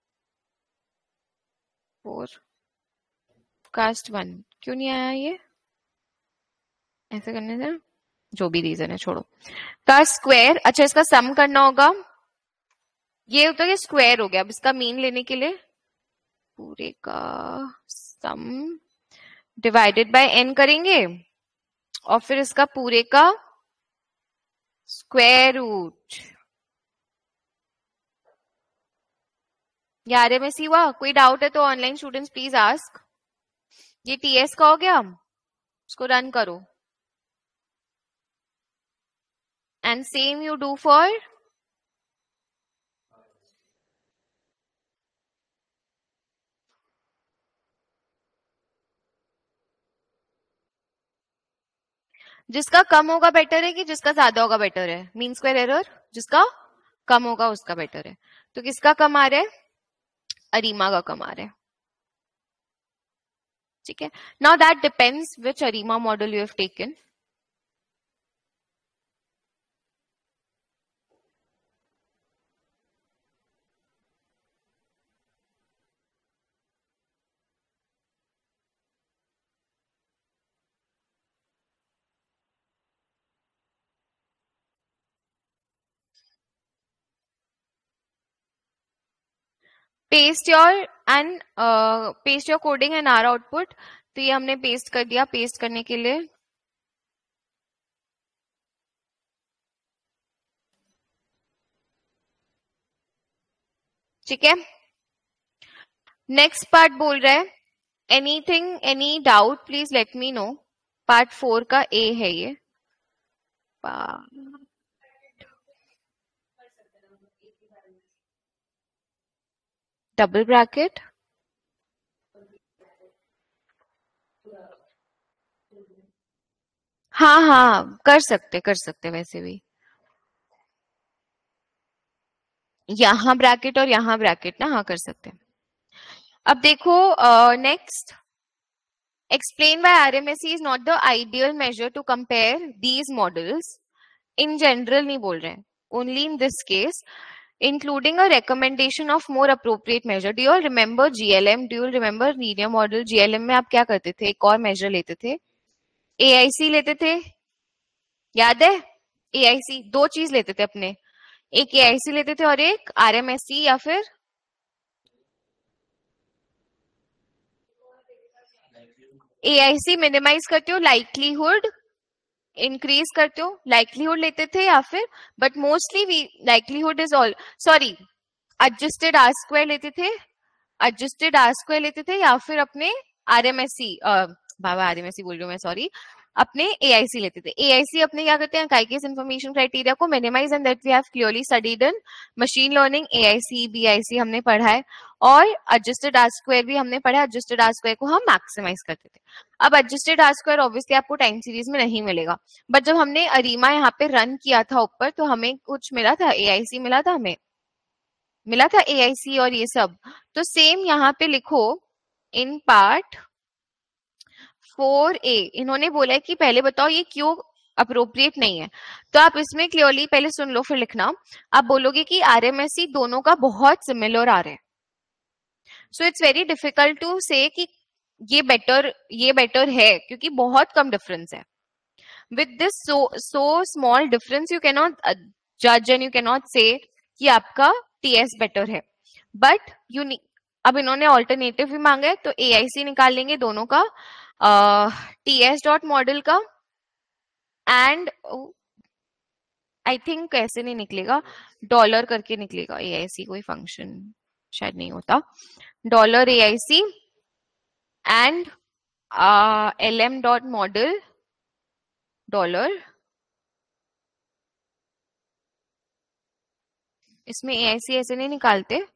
1, क्यों नहीं आया ये, ऐसे करने से, जो भी रीजन है छोड़ो, का स्क्वायर। अच्छा इसका सम करना होगा, ये होता है स्क्वायर हो गया। अब इसका मीन लेने के लिए पूरे का सम डिवाइडेड बाय n करेंगे, और फिर इसका पूरे का स्क्वायर रूट। यार में सी हुआ, कोई डाउट है तो ऑनलाइन स्टूडेंट्स प्लीज आस्क। ये टीएस का हो गया, उसको रन करो, and same you do for जिसका कम होगा बेटर है कि जिसका ज्यादा होगा बेटर है, मीन स्क्वायर एरर जिसका कम होगा उसका बेटर है। तो किसका कम आ रहा है, अरीमा का कम आ रहा है, ठीक है। Now that depends which ARIMA model you have taken. Paste your coding and R output. तो ये हमने पेस्ट कर दिया, पेस्ट करने के लिए ठीक है, नेक्स्ट पार्ट बोल रहा है anything any doubt please let me know. Part 4 का ए है ये। डबल ब्रैकेट, हाँ हाँ कर सकते वैसे भी, यहाँ ब्रैकेट और यहाँ ब्रैकेट ना, हाँ कर सकते हैं। अब देखो next, explained by RMSE is not the ideal measure to compare these models. In general नहीं बोल रहे हैं, only in this case, including a recommendation of more appropriate measure. Do you all remember GLM? Do you all remember linear model? GLM में आप क्या करते थे? एक और measure लेते थे, AIC लेते थे, याद है? AIC दो चीज लेते थे अपने, एक AIC लेते थे और एक RMSE, या फिर AIC मिनिमाइज करते हो, लाइकलीहुड इंक्रीज करते हो, लाइकलीहुड लेते थे, या फिर but mostly we likelihood is all sorry adjusted R square लेते थे, एडजस्टेड आर स्क्वायर लेते थे, या फिर अपने आरएमएससी बाबा आरएमएससी बोल रही हूँ मैं, सॉरी, अपने एआईसी लेते थे। एआईसी अपने क्या करते हैं, काइकेस इंफॉर्मेशन क्राइटेरिया को minimize, and that we have clearly studied in machine learning. AIC BIC हमने पढ़ा है, और एडजस्टेड आर स्क्वायर भी हमने पढ़ा है। एडजस्टेड आर स्क्वायर को हम मैक्सिमाइज करते थे। अब एडजस्टेड आर स्क्वायर ऑब्वियसली आपको टाइम सीरीज में नहीं मिलेगा, बट जब हमने अरीमा यहाँ पे रन किया था ऊपर, तो हमें कुछ मिला था, एआईसी मिला था, हमें मिला था एआईसी और ये सब। तो सेम यहाँ पे लिखो इन पार्ट 4A, इन्होंने बोला है कि पहले बताओ ये क्यों अप्रोप्रिएट नहीं है। तो आप इसमें क्लियरली पहले सुन लो फिर लिखना। आप बोलोगे कि आरएमएससी दोनों का बहुत सिमिलर आ रहा है, so it's very difficult to say कि ये बेटर है, क्योंकि बहुत कम डिफरेंस है। With this so small difference you can not जज and you can not say कि आपका टीएस बेटर है। बट अब इन्होंने ऑल्टरनेटिव भी मांगा है, तो एआईसी निकाल लेंगे दोनों का, टीएस डॉट मॉडल का, एंड आई थिंक कैसे नहीं निकलेगा, डॉलर करके निकलेगा। एआईसी कोई फंक्शन शायद नहीं होता, dollar AIC and LM dot model dollar. इसमें एआईसी ऐसे नहीं निकालते,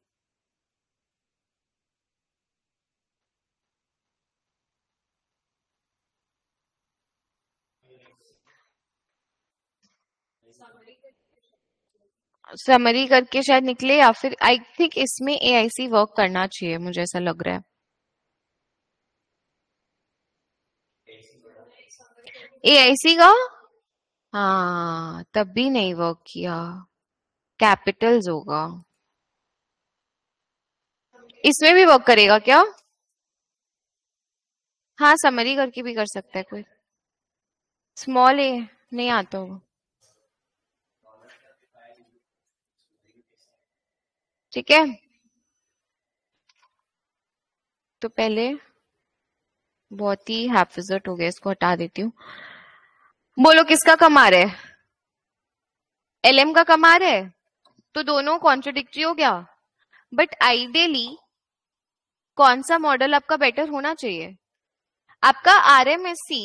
समरी करके शायद निकले, या फिर आई थिंक इसमें एआईसी वर्क करना चाहिए, मुझे ऐसा लग रहा है। एआईसी का हाँ तब भी नहीं वर्क किया, कैपिटल्स होगा। इसमें भी वर्क करेगा क्या? हाँ समरी करके भी कर सकता है कोई, स्मॉल ए नहीं आता होगा, ठीक है। तो पहले बहुत ही हैफिजट हो गया, इसको हटा देती हूँ। बोलो किसका कम आ रहा है? एलएम का कम आ रहा है, तो दोनों कॉन्ट्रोडिक्टरी हो गया। बट आइडियली कौन सा मॉडल आपका बेटर होना चाहिए? आपका आरएमएससी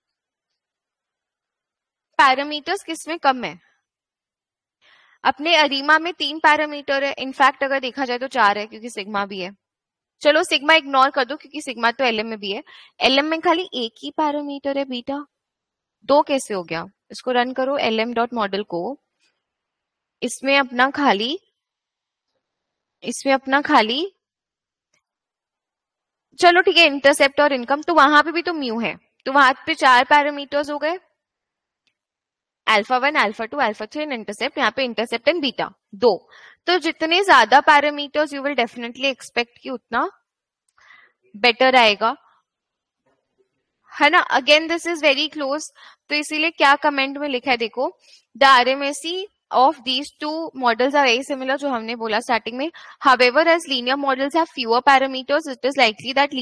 पैरामीटर्स किसमें कम है? अपने अरीमा में 3 पैरामीटर है, इनफैक्ट अगर देखा जाए तो 4 है, क्योंकि सिग्मा भी है। चलो सिग्मा इग्नोर कर दो, क्योंकि सिग्मा तो एलएम में भी है। एलएम में खाली एक ही पैरामीटर है बीटा, 2 कैसे हो गया? इसको रन करो एलएम डॉट मॉडल को, इसमें अपना खाली चलो ठीक है इंटरसेप्ट और इनकम, तो वहां पे भी तो म्यू है, तो वहां पे 4 पैरामीटर्स हो गए, अल्फा 1 अल्फा 2 अल्फा 3 इंटरसेप्ट, यहाँ पे इंटरसेप्ट एंड बीटा 2। तो जितने ज्यादा parameters you will definitely expect कि उतना बेटर आएगा, है ना। Again this is very close, तो इसीलिए क्या कमेंट में लिखा है देखो, the RMSC of these two models are very similar, जो हमने बोला स्टार्टिंग में। However, as linear models have fewer parameters, it is likely that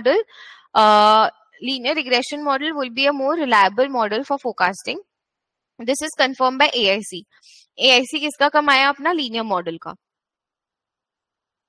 linear regression model will be a more reliable model for forecasting. This is confirmed by AIC. AIC किसका कम आया? अपना linear model का।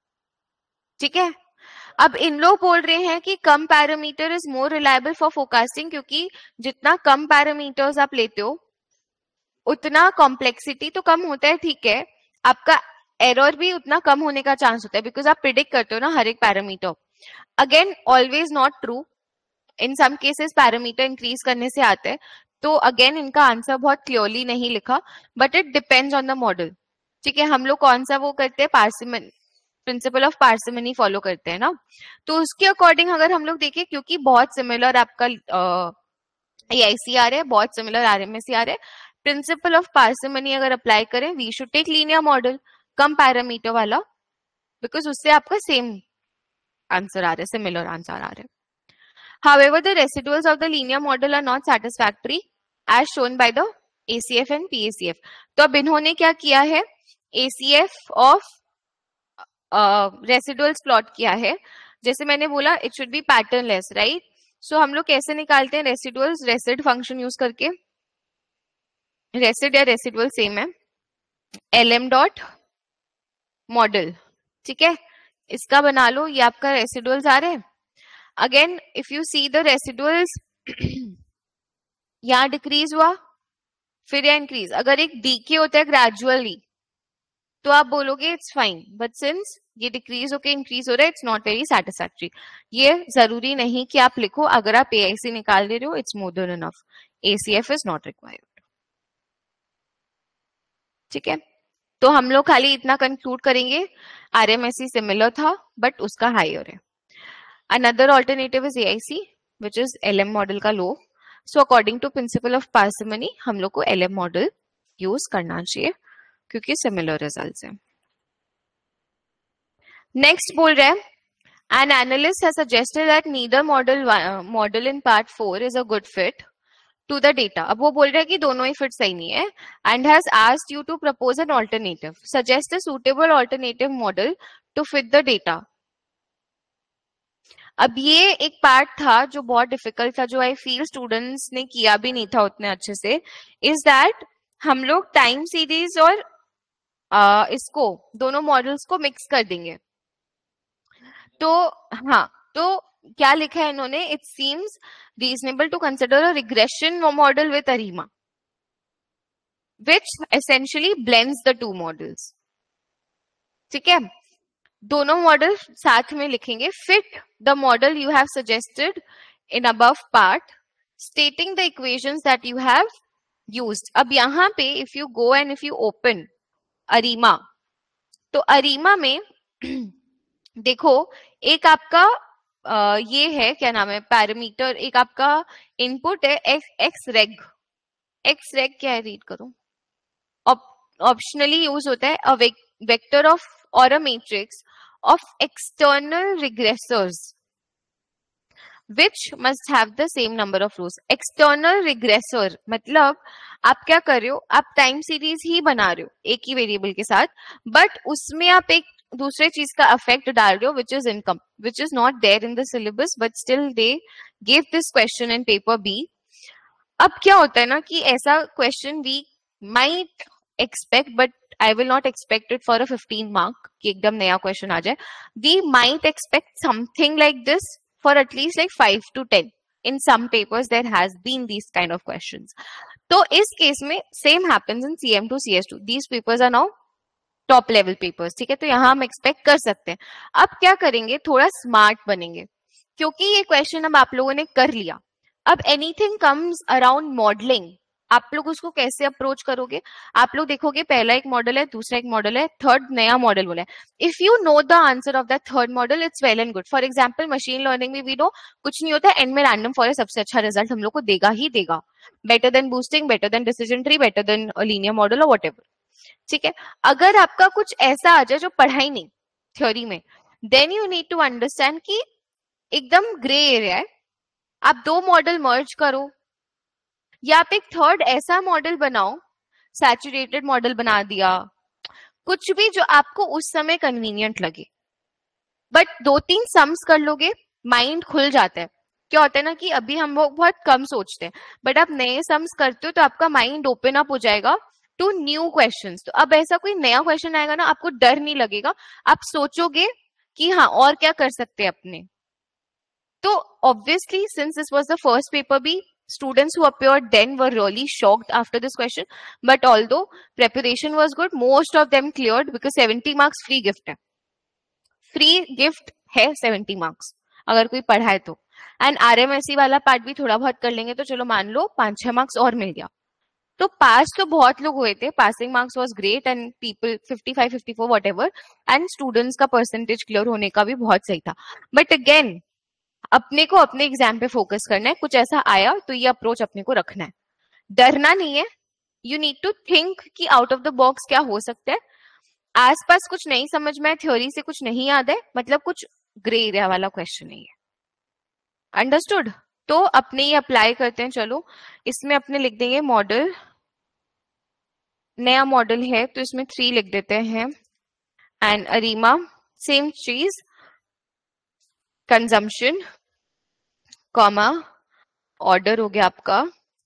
ठीक है। अब इन लोग बोल रहे हैं कि कम parameter is more reliable for forecasting, क्योंकि जितना कम पैरामीटर्स आप लेते हो उतना कॉम्प्लेक्सिटी तो कम होता है, ठीक है, आपका एरर भी उतना कम होने का चांस होता है, बिकॉज आप प्रिडिक्ट करते हो ना हर एक parameter. Again always not true, in some cases parameter increase करने से आते हैं। तो अगेन इनका आंसर बहुत क्लियरली नहीं लिखा, but it depends on the model. ठीक है, हम लोग कौन सा वो करते हैं, parsimony, principle of parsimony follow करते हैं ना, तो उसके अकॉर्डिंग अगर हम लोग देखें, क्योंकि बहुत सिमिलर आपका AICR है, बहुत सिमिलर RMSER है, प्रिंसिपल ऑफ पार्सिमनी अगर अप्लाई करें, we should take linear model कम पैरामीटर वाला, बिकॉज उससे आपका सेम आंसर आ रहा है, सिमिलर आंसर आ रहा है। However, the residuals of the linear model are not satisfactory as shown by the ACF and PACF. तो अब इन्होंने क्या किया है, ACF of रेसिडुअल्स प्लॉट किया है। जैसे मैंने बोला it should be pattern less, right. So हम लोग कैसे निकालते हैं रेसिडुअल्स, रेसिड फंक्शन यूज करके, रेसिड या रेसिडुअल सेम है, LM डॉट मॉडल, ठीक है, इसका बना लो, ये आपका रेसिडुअल्स आ रहे हैं। Again if you see the residuals, यहाँ डिक्रीज हुआ फिर या इंक्रीज, अगर एक डीके होता है ग्रेजुअली तो आप बोलोगे इट्स फाइन, बट सिंस ये डिक्रीज होके इंक्रीज हो रहा है, इट्स नॉट वेरी सेटिस्फैक्टरी। ये जरूरी नहीं कि आप लिखो, अगर आप AIC निकाल दे रहे हो it's more than enough, ACF is not required. ठीक है, तो हम लोग खाली इतना कंक्लूड करेंगे, RMSE सिमिलर था बट उसका हायर है। Another alternative is AIC which is LM model का low. So according to principle of parsimony हम लोग को LM मॉडल यूज करना चाहिए क्योंकि सिमिलर रिजल्ट्स हैं। नेक्स्ट बोल रहे हैं, an analyst has suggested that neither model in part 4 is a good fit to the data. अब वो बोल रहे हैं कि दोनों ही फिट सही नहीं है, and has asked you to propose an alternative, suggest a suitable alternative model to fit the data. अब ये एक पार्ट था जो बहुत डिफिकल्ट था, जो आई फील स्टूडेंट्स ने किया भी नहीं था उतने अच्छे से, इज दैट हम लोग टाइम सीरीज और इसको दोनों मॉडल्स को मिक्स कर देंगे। तो हाँ, तो क्या लिखा है इन्होंने, it seems reasonable to consider a regression model with ARIMA which essentially blends the two models. ठीक है, दोनों मॉडल साथ में लिखेंगे, fit the model you have suggested in above part stating the equations that you have used. अब यहाँ पे if you go and if you open ARIMA, तो अरीमा में देखो एक आपका ये है, क्या नाम है, पैरामीटर, एक आपका इनपुट है एक्स रेग क्या है, रीड करो, ऑप्शनली यूज होता है अ वेक्टर ऑफ और a matrix of external regressors which must have the same number of rows. External regressor मतलब आप क्या कर रहे हो, आप टाइम सीरीज ही बना रहे हो एक ही वेरिएबल के साथ, बट उसमें आप एक दूसरे चीज का अफेक्ट डाल रहे हो which is income, which is not there in the syllabus, but still they give this question in paper B। अब क्या होता है ना कि ऐसा question we might expect, but I will not expect it for a 15 mark कि एकदम नया क्वेश्चन आ जाए। We might expect something like this for at least like 5 to 10. In some papers there has been these kind of questions. तो इस case में same happens in CM to CS2. These papers are now top level papers. ठीक है, तो यहाँ हम expect कर सकते हैं। अब क्या करेंगे, थोड़ा smart बनेंगे, क्योंकि ये question अब आप लोगों ने कर लिया। अब anything comes around modeling, आप लोग उसको कैसे अप्रोच करोगे, आप लोग देखोगे पहला एक मॉडल है, दूसरा एक मॉडल है, थर्ड नया मॉडल बोला है। If you know the answer of that third model it's well and good. For example machine learning में वी नो कुछ नहीं होता है, एंड में रैंडम फॉरेस्ट सबसे अच्छा रिजल्ट हम लोग को देगा ही देगा, better than boosting, better than decision tree, better than linear model और व्हाटएवर। ठीक है, अगर आपका कुछ ऐसा आ जाए जो पढ़ाई नहीं थ्योरी में, then you need to understand कि एकदम ग्रे एरिया है, आप दो मॉडल मर्ज करो या आप एक थर्ड ऐसा मॉडल बनाओ, सैचुरेटेड मॉडल बना दिया, कुछ भी जो आपको उस समय कन्वीनियंट लगे, बट 2-3 सम्स कर लोगे, माइंड खुल जाता है। क्या होता है ना कि अभी हम लोग बहुत कम सोचते हैं, बट आप नए सम्स करते हो तो आपका माइंड ओपन अप हो जाएगा टू न्यू क्वेश्चंस। तो अब ऐसा कोई नया क्वेश्चन आएगा ना, आपको डर नहीं लगेगा, आप सोचोगे कि हाँ और क्या कर सकते हैं अपने. तो obviously since this was the first paper B, students who appeared then were really shocked after this question, but although preparation was good, most of them cleared because 70 marks free gift है. Free gift है 70 marks अगर कोई पढ़ा है तो. And RMSE वाला part भी थोड़ा बहुत कर लेंगे तो चलो मान लो 5-6 मार्क्स और मिल गया. तो पास तो बहुत लोग हुए थे. Passing marks was great and people 55, 54 whatever, and students का परसेंटेज क्लियर होने का भी बहुत सही था. बट अगेन अपने को अपने एग्जाम पे फोकस करना है. कुछ ऐसा आया तो ये अप्रोच अपने को रखना है, डरना नहीं है. यू नीड टू थिंक कि आउट ऑफ द बॉक्स क्या हो सकता है. आसपास कुछ नहीं समझ में, थ्योरी से कुछ नहीं याद है, मतलब कुछ ग्रे एरिया वाला क्वेश्चन नहीं है. अंडरस्टूड. तो अपने ही अप्लाई करते हैं. चलो इसमें अपने लिख देंगे मॉडल. नया मॉडल है तो इसमें 3 लिख देते हैं. एंड अरीमा सेम चीज, कंजम्पशन कॉमा ऑर्डर हो गया आपका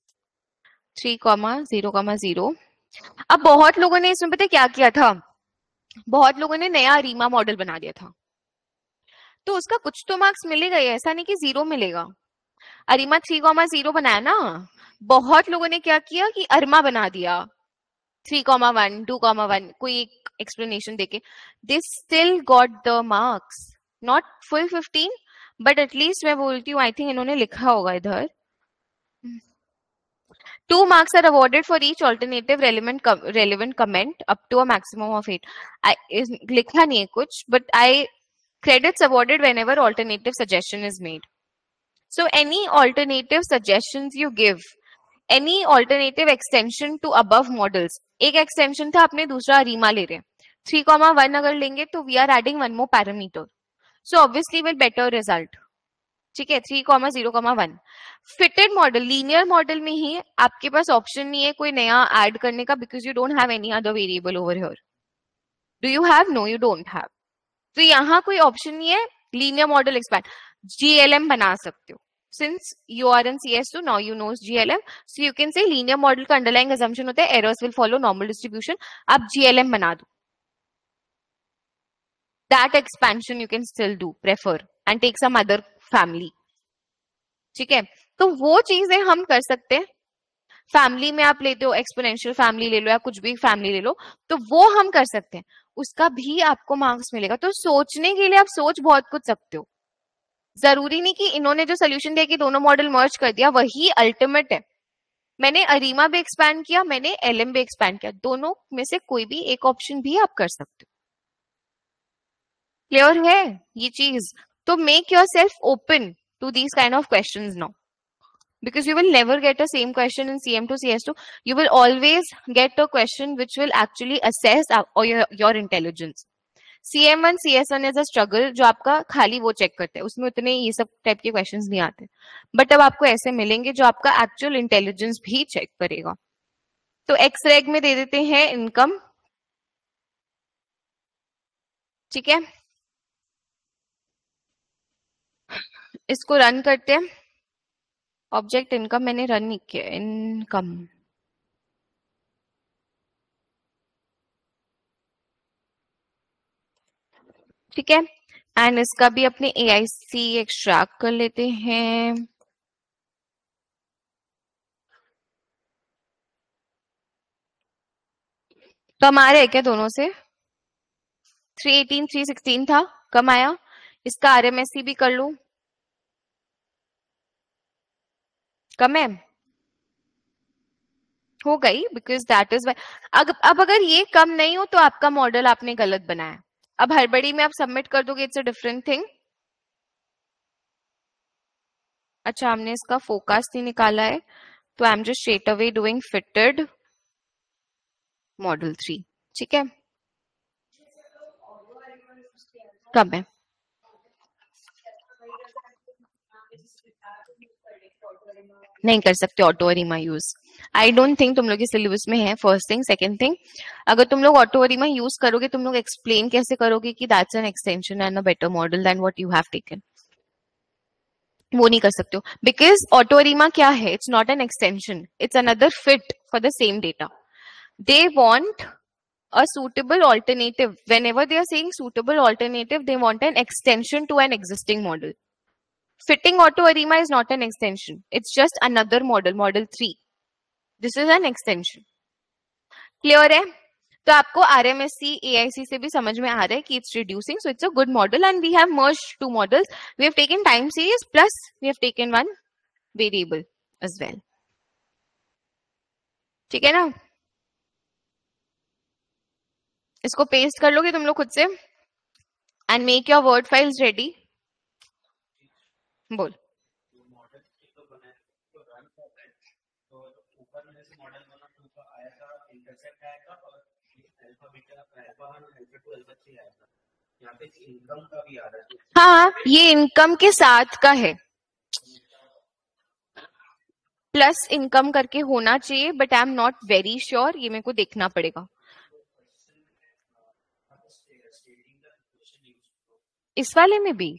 3,0,0. अब बहुत लोगों ने इसमें पता क्या किया था, बहुत लोगों ने नया अरीमा मॉडल बना दिया था. तो उसका कुछ तो मार्क्स मिलेगा ही, ऐसा नहीं कि 0 मिलेगा. अरीमा 3,0 बनाया ना, बहुत लोगों ने क्या किया कि अरमा बना दिया 3,1, 2,1, कोई एक एक्सप्लेनेशन देके. They still got the marks, not full 15, but at least मैं बोलती हूँ आई थिंक इन्होंने लिखा होगा इधर 2 marks are awarded for each alternative relevant comment up to a maximum of 8. लिखा नहीं है कुछ, but credits awarded whenever alternative suggestion is made. So any alternative suggestions you give, any alternative extension to above models. एक extension था, आपने दूसरा अरीमा ले रहे हैं. 3,1 अगर लेंगे तो we are adding 1 more parameter. So obviously will better result. ठीक है. 3,0,1 फिटेड मॉडल, लीनियर मॉडल में ही आपके पास ऑप्शन नहीं है कोई नया ऐड करने का, because you don't have any other variable over here. Do you have? No you don't have. तो यहाँ कोई ऑप्शन नहीं है लीनियर मॉडल एक्सपैंड. GLM बना सकते हो. Since you are in CS2 now you know GLM, so you can say linear model का underlying assumption होता है errors will follow normal distribution. आप GLM बना दो. That expansion you can still do, prefer and take some other family. ठीक है. तो वो चीजें हम कर सकते हैं. फैमिली में आप लेते हो एक्सपोनेंशियल फैमिली ले लो या कुछ भी फैमिली ले लो, तो वो हम कर सकते हैं. उसका भी आपको मार्क्स मिलेगा. तो सोचने के लिए आप सोच बहुत कुछ सकते हो. जरूरी नहीं कि इन्होंने जो सोल्यूशन दिया कि दोनों मॉडल मर्ज कर दिया वही अल्टीमेट है. मैंने अरीमा भी एक्सपैंड किया, मैंने LM भी एक्सपैंड किया. दोनों में से कोई भी एक ऑप्शन भी आप कर सकते हो. क्लियर है ये चीज? तो make yourself open to these kind of questions now, because you will never get a same question in CM to CS2. You will always get a question which will actually assess your intelligence. CM1 CS1 is a struggle जो आपका खाली वो check करते हैं, उसमें उतने ये सब टाइप के क्वेश्चंस नहीं आते. बट अब आपको ऐसे मिलेंगे जो आपका एक्चुअल इंटेलिजेंस भी चेक करेगा. तो एक्सरेग में दे देते हैं इनकम. ठीक है. इसको रन करते हैं. ऑब्जेक्ट इनकम मैंने रन नहीं किया. इनकम ठीक है. एंड इसका भी अपने AIC एक्सट्रैक्ट कर लेते हैं. कम आ रहा है क्या दोनों से? 318, 316 था, कम आया. इसका RMSE भी कर लू. कम है, हो गई, बिकॉज दैट इज अब अगर ये कम नहीं हो तो आपका मॉडल आपने गलत बनाया. अब हड़बड़ी में आप सबमिट कर दोगे, इट्स अ डिफरेंट थिंग. अच्छा हमने इसका फोकस नहीं निकाला है तो I am just straight away doing fitted model 3. ठीक है. कम है. नहीं कर सकते auto ARIMA use. I don't think तुम लोग के सिलेबस में है. First thing. सेकंड थिंग, अगर तुम लोग ऑटो अरीमा यूज करोगे तुम लोग एक्सप्लेन कैसे करोगे कि that's an extension and a better model than what you have taken. वो नहीं कर सकते हो, बिकॉज ऑटो अरीमा क्या है? It's not an extension, it's another fit for the same data. They want a suitable alternative. Whenever they are saying suitable alternative, they want an extension to an existing model. Fitting autoerema is not an extension. It's just another model, model 3. This is an extension. Clear है? तो आपको RMSC, AIC से भी समझ में आ रहा है कि it's reducing, so it's a good model, and we have merged 2 models. We have taken time series plus we have taken 1 variable as well. ठीक है ना? इसको पेस्ट कर लोगे तुम लोग खुद से and make your word files ready. बोल. हाँ, ये इनकम के साथ का है. प्लस इनकम करके होना चाहिए, but I am not very sure. ये मेरे को देखना पड़ेगा. इस वाले में भी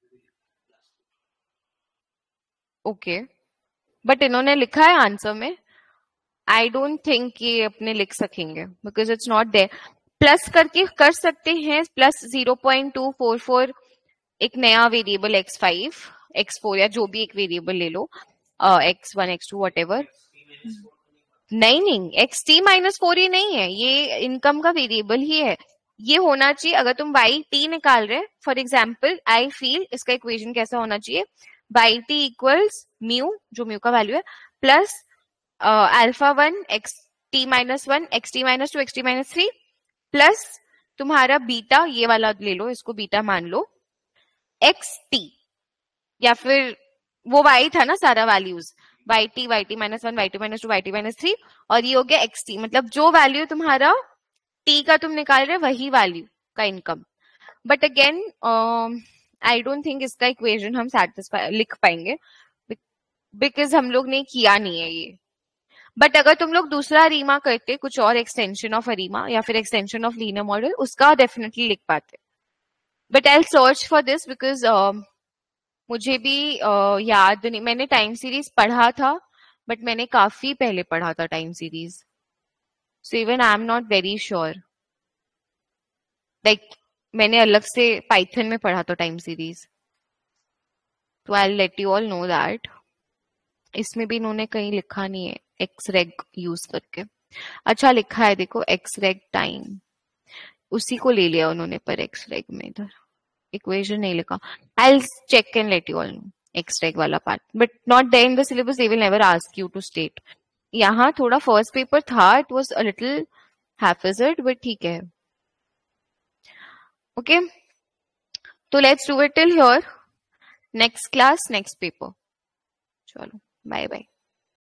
ओके, बट इन्होंने लिखा है आंसर में. आई डोंट थिंक ये अपने लिख सकेंगे because it's not there. Plus करके कर सकते हैं. प्लस 0.244 एक नया वेरिएबल x5 x4 या जो भी एक वेरिएबल ले लो, x1 x2 व्हाटएवर. नहीं xt-4 ही नहीं है, ये इनकम का वेरिएबल ही है. ये होना चाहिए अगर तुम yt निकाल रहे. फॉर एग्जाम्पल आई फील इसका इक्वेशन कैसा होना चाहिए, yt इक्वल्स म्यू, जो म्यू का वैल्यू है, plus α1 xt-1 xt-2 xt-3 plus तुम्हारा बीटा, ये वाला ले लो, इसको बीटा मान लो, xt, या फिर वो y था ना सारा values, yt yt-1 yt-2 yt-3, और ये हो गया xt. मतलब जो वैल्यू तुम्हारा t का तुम निकाल रहे वही वैल्यू का income. But again I don't think इसका इक्वेशन हम लिख पाएंगे बिकॉज हम लोग ने किया नहीं है ये. बट अगर तुम लोग दूसरा अरीमा करते, कुछ और एक्सटेंशन ऑफ अरीमा या फिर एक्सटेंशन ऑफ लीनियर मॉडल, उसका डेफिनेटली लिख पाते. But I will search for this because मुझे भी याद नहीं. मैंने टाइम सीरीज पढ़ा था बट मैंने काफी पहले पढ़ा था time series, so even I am not very sure. Like मैंने अलग से पाइथन में पढ़ा था टाइम सीरीज, तो I let you all know that. इसमें भी इन्होंने कहीं लिखा नहीं है एक्सरेग यूज करके. अच्छा लिखा है देखो, एक्सरेग टाइम, उसी को ले लिया उन्होंने, पर एक्सरेग में इधर इक्वेशन नहीं लिखा. I will check and let you all know एक्सरेग वाला पार्ट, but not there in the syllabus. They will never ask you to state. यहाँ थोड़ा फर्स्ट पेपर था, it was a little haphazard, but ठीक है. ओके, तो let's do it till here. Next class next paper. चलो bye bye.